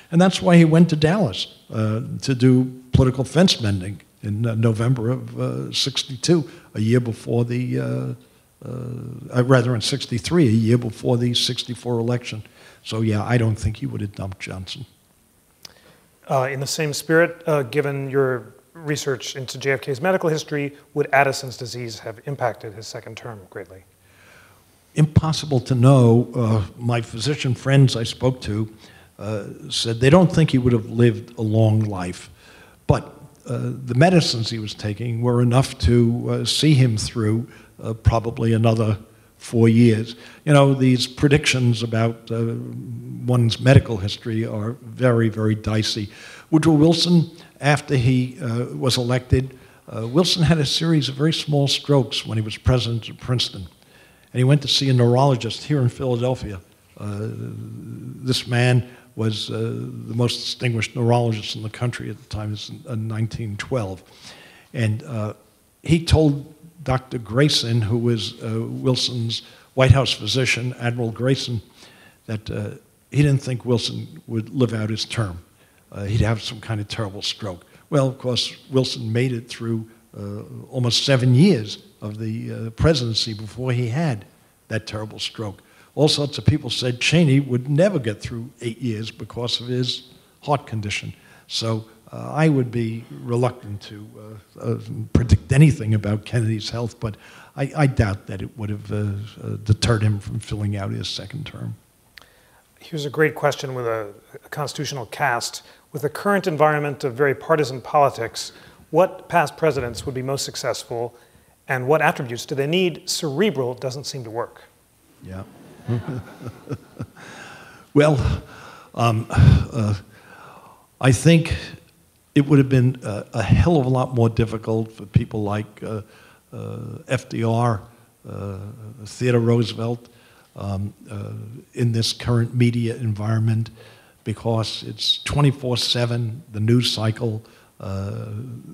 And that's why he went to Dallas uh, to do political fence mending in uh, November of uh, sixty-two, a year before the, uh, uh, rather in sixty-three, a year before the sixty-four election. So yeah, I don't think he would have dumped Johnson. Uh, in the same spirit, uh, given your research into J F K's medical history, would Addison's disease have impacted his second term greatly? Impossible to know. Uh, my physician friends I spoke to uh, said they don't think he would have lived a long life. But uh, the medicines he was taking were enough to uh, see him through uh, probably another four years. You know, these predictions about uh, one's medical history are very, very dicey. Woodrow Wilson, after he uh, was elected, uh, Wilson had a series of very small strokes when he was president of Princeton. And he went to see a neurologist here in Philadelphia. Uh, this man was uh, the most distinguished neurologist in the country at the time. It was in nineteen twelve. And uh, he told Doctor Grayson, who was uh, Wilson's White House physician, Admiral Grayson, that uh, he didn't think Wilson would live out his term. Uh, he'd have some kind of terrible stroke. Well, of course, Wilson made it through uh, almost seven years of the uh, presidency before he had that terrible stroke. All sorts of people said Cheney would never get through eight years because of his heart condition. So uh, I would be reluctant to uh, uh, predict anything about Kennedy's health, but I, I doubt that it would have uh, uh, deterred him from filling out his second term. Here's a great question with a, a constitutional cast. With the current environment of very partisan politics, what past presidents would be most successful, and what attributes do they need? Cerebral doesn't seem to work. Yeah. Well, um, uh, I think it would have been a, a hell of a lot more difficult for people like uh, uh, F D R, uh, Theodore Roosevelt, um, uh, in this current media environment, because it's twenty-four seven, the news cycle. Uh,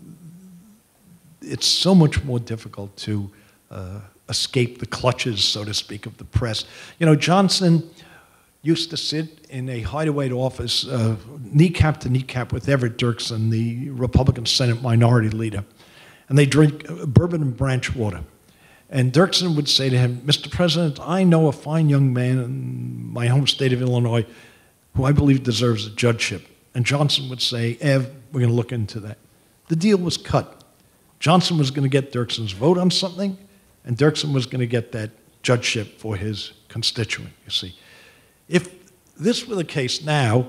it's so much more difficult to uh, escape the clutches, so to speak, of the press. You know, Johnson used to sit in a hideaway office, uh, kneecap to kneecap with Everett Dirksen, the Republican Senate Minority Leader, and they drink bourbon and branch water. And Dirksen would say to him, "Mister President, I know a fine young man in my home state of Illinois who I believe deserves a judgeship." And Johnson would say, "Ev, we're going to look into that." The deal was cut. Johnson was going to get Dirksen's vote on something, and Dirksen was going to get that judgeship for his constituent, you see. If this were the case now,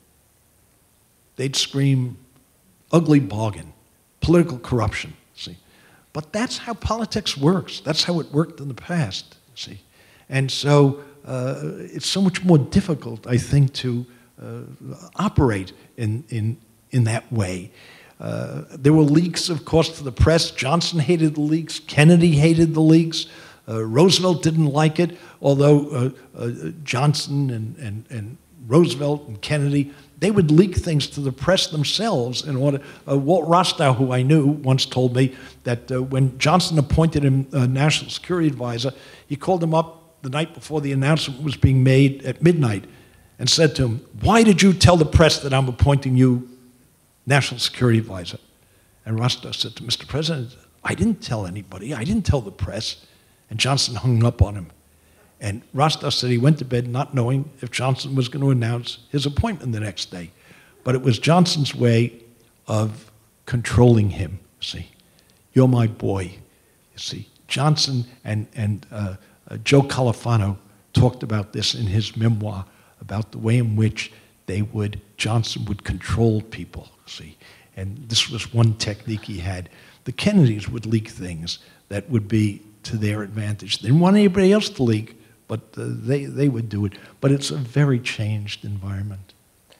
they'd scream, ugly bargain, political corruption, see. But that's how politics works. That's how it worked in the past, see. And so uh, it's so much more difficult, I think, to uh, operate in, in, in that way. Uh, there were leaks, of course, to the press. Johnson hated the leaks. Kennedy hated the leaks. Uh, Roosevelt didn't like it, although uh, uh, Johnson and, and, and Roosevelt and Kennedy, they would leak things to the press themselves in order. Uh, Walt Rostow, who I knew, once told me that uh, when Johnson appointed him uh, National Security Advisor, he called him up the night before the announcement was being made at midnight and said to him, "Why did you tell the press that I'm appointing you National Security Advisor?" And Rostow said to Mister President, "I didn't tell anybody. I didn't tell the press." And Johnson hung up on him. And Rostow said he went to bed not knowing if Johnson was going to announce his appointment the next day. But it was Johnson's way of controlling him, see. "You're my boy," you see. Johnson and, and uh, uh, Joe Califano talked about this in his memoir, about the way in which they would, Johnson would control people, see. And this was one technique he had. The Kennedys would leak things that would be to their advantage. They didn't want anybody else to leak, but uh, they, they would do it. But it's a very changed environment.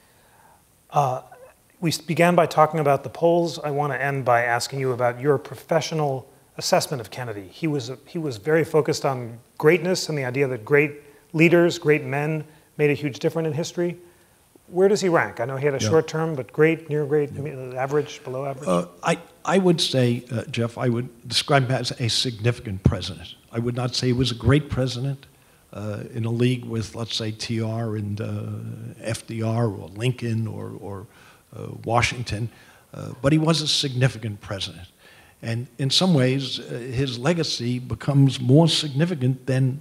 Uh, we began by talking about the polls. I want to end by asking you about your professional assessment of Kennedy. He was, a, he was very focused on greatness and the idea that great leaders, great men, made a huge difference in history. Where does he rank? I know he had a yeah. short term, but great, near great, yeah. average, below average? Uh, I, I would say, uh, Jeff, I would describe him as a significant president. I would not say he was a great president. uh, in a league with, let's say, T R and uh, F D R or Lincoln or, or uh, Washington, uh, but he was a significant president. And in some ways, uh, his legacy becomes more significant than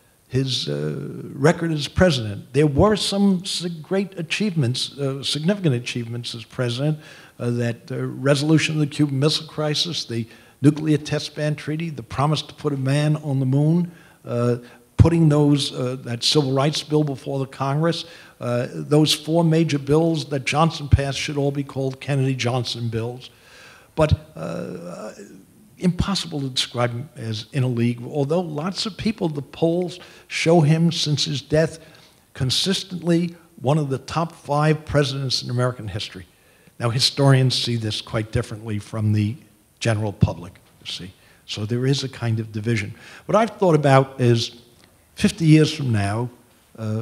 his uh, record as president. There were some great achievements, uh, significant achievements as president, uh, that uh, resolution of the Cuban Missile Crisis, the nuclear test ban treaty, the promise to put a man on the moon, uh, putting those, uh, that civil rights bill before the Congress, uh, those four major bills that Johnson passed should all be called Kennedy-Johnson bills. But uh, impossible to describe him as in a league, although lots of people, the polls show him since his death consistently one of the top five presidents in American history. Now, historians see this quite differently from the general public, you see. So there is a kind of division. What I've thought about is fifty years from now, uh,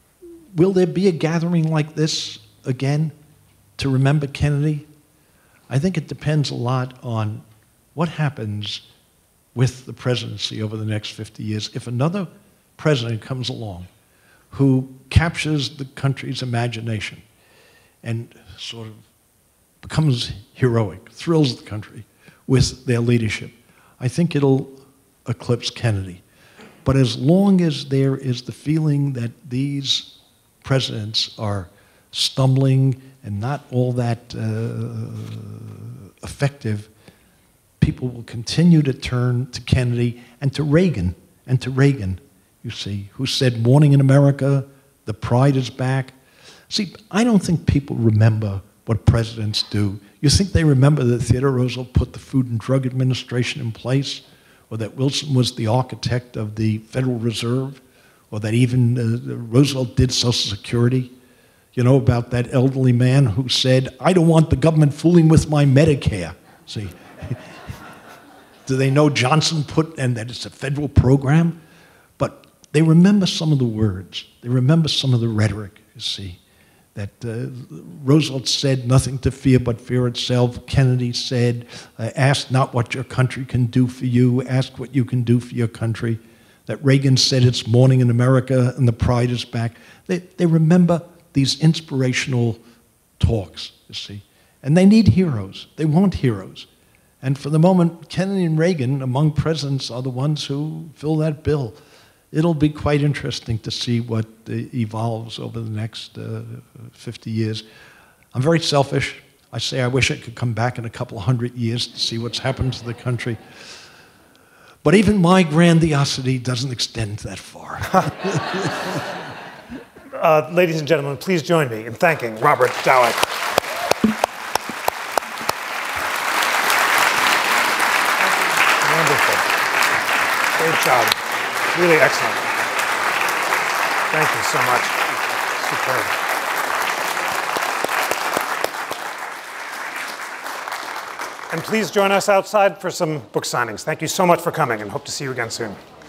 will there be a gathering like this again to remember Kennedy? I think it depends a lot on what happens with the presidency over the next fifty years. If another president comes along who captures the country's imagination and sort of becomes heroic, thrills the country with their leadership, I think it'll eclipse Kennedy. But as long as there is the feeling that these presidents are stumbling and not all that uh, effective, people will continue to turn to Kennedy and to Reagan, and to Reagan, you see, who said, "Morning in America, the pride is back." See, I don't think people remember what presidents do. You think they remember that Theodore Roosevelt put the Food and Drug Administration in place, or that Wilson was the architect of the Federal Reserve, or that even uh, Roosevelt did Social Security? You know, about that elderly man who said, "I don't want the government fooling with my Medicare." See, do they know Johnson put, and that it's a federal program? But they remember some of the words. They remember some of the rhetoric, you see. That uh, Roosevelt said, "Nothing to fear but fear itself." Kennedy said, uh, "Ask not what your country can do for you, ask what you can do for your country." That Reagan said, "It's morning in America and the pride is back." They, they remember these inspirational talks, you see. And they need heroes. They want heroes. And for the moment, Kennedy and Reagan, among presidents, are the ones who fill that bill. It'll be quite interesting to see what uh, evolves over the next uh, fifty years. I'm very selfish. I say I wish I could come back in a couple of hundred years to see what's happened to the country. But even my grandiosity doesn't extend that far. uh, ladies and gentlemen, please join me in thanking Robert Dallek. Wonderful. Great job. Really excellent. Thank you so much. Superb. And please join us outside for some book signings. Thank you so much for coming, and hope to see you again soon.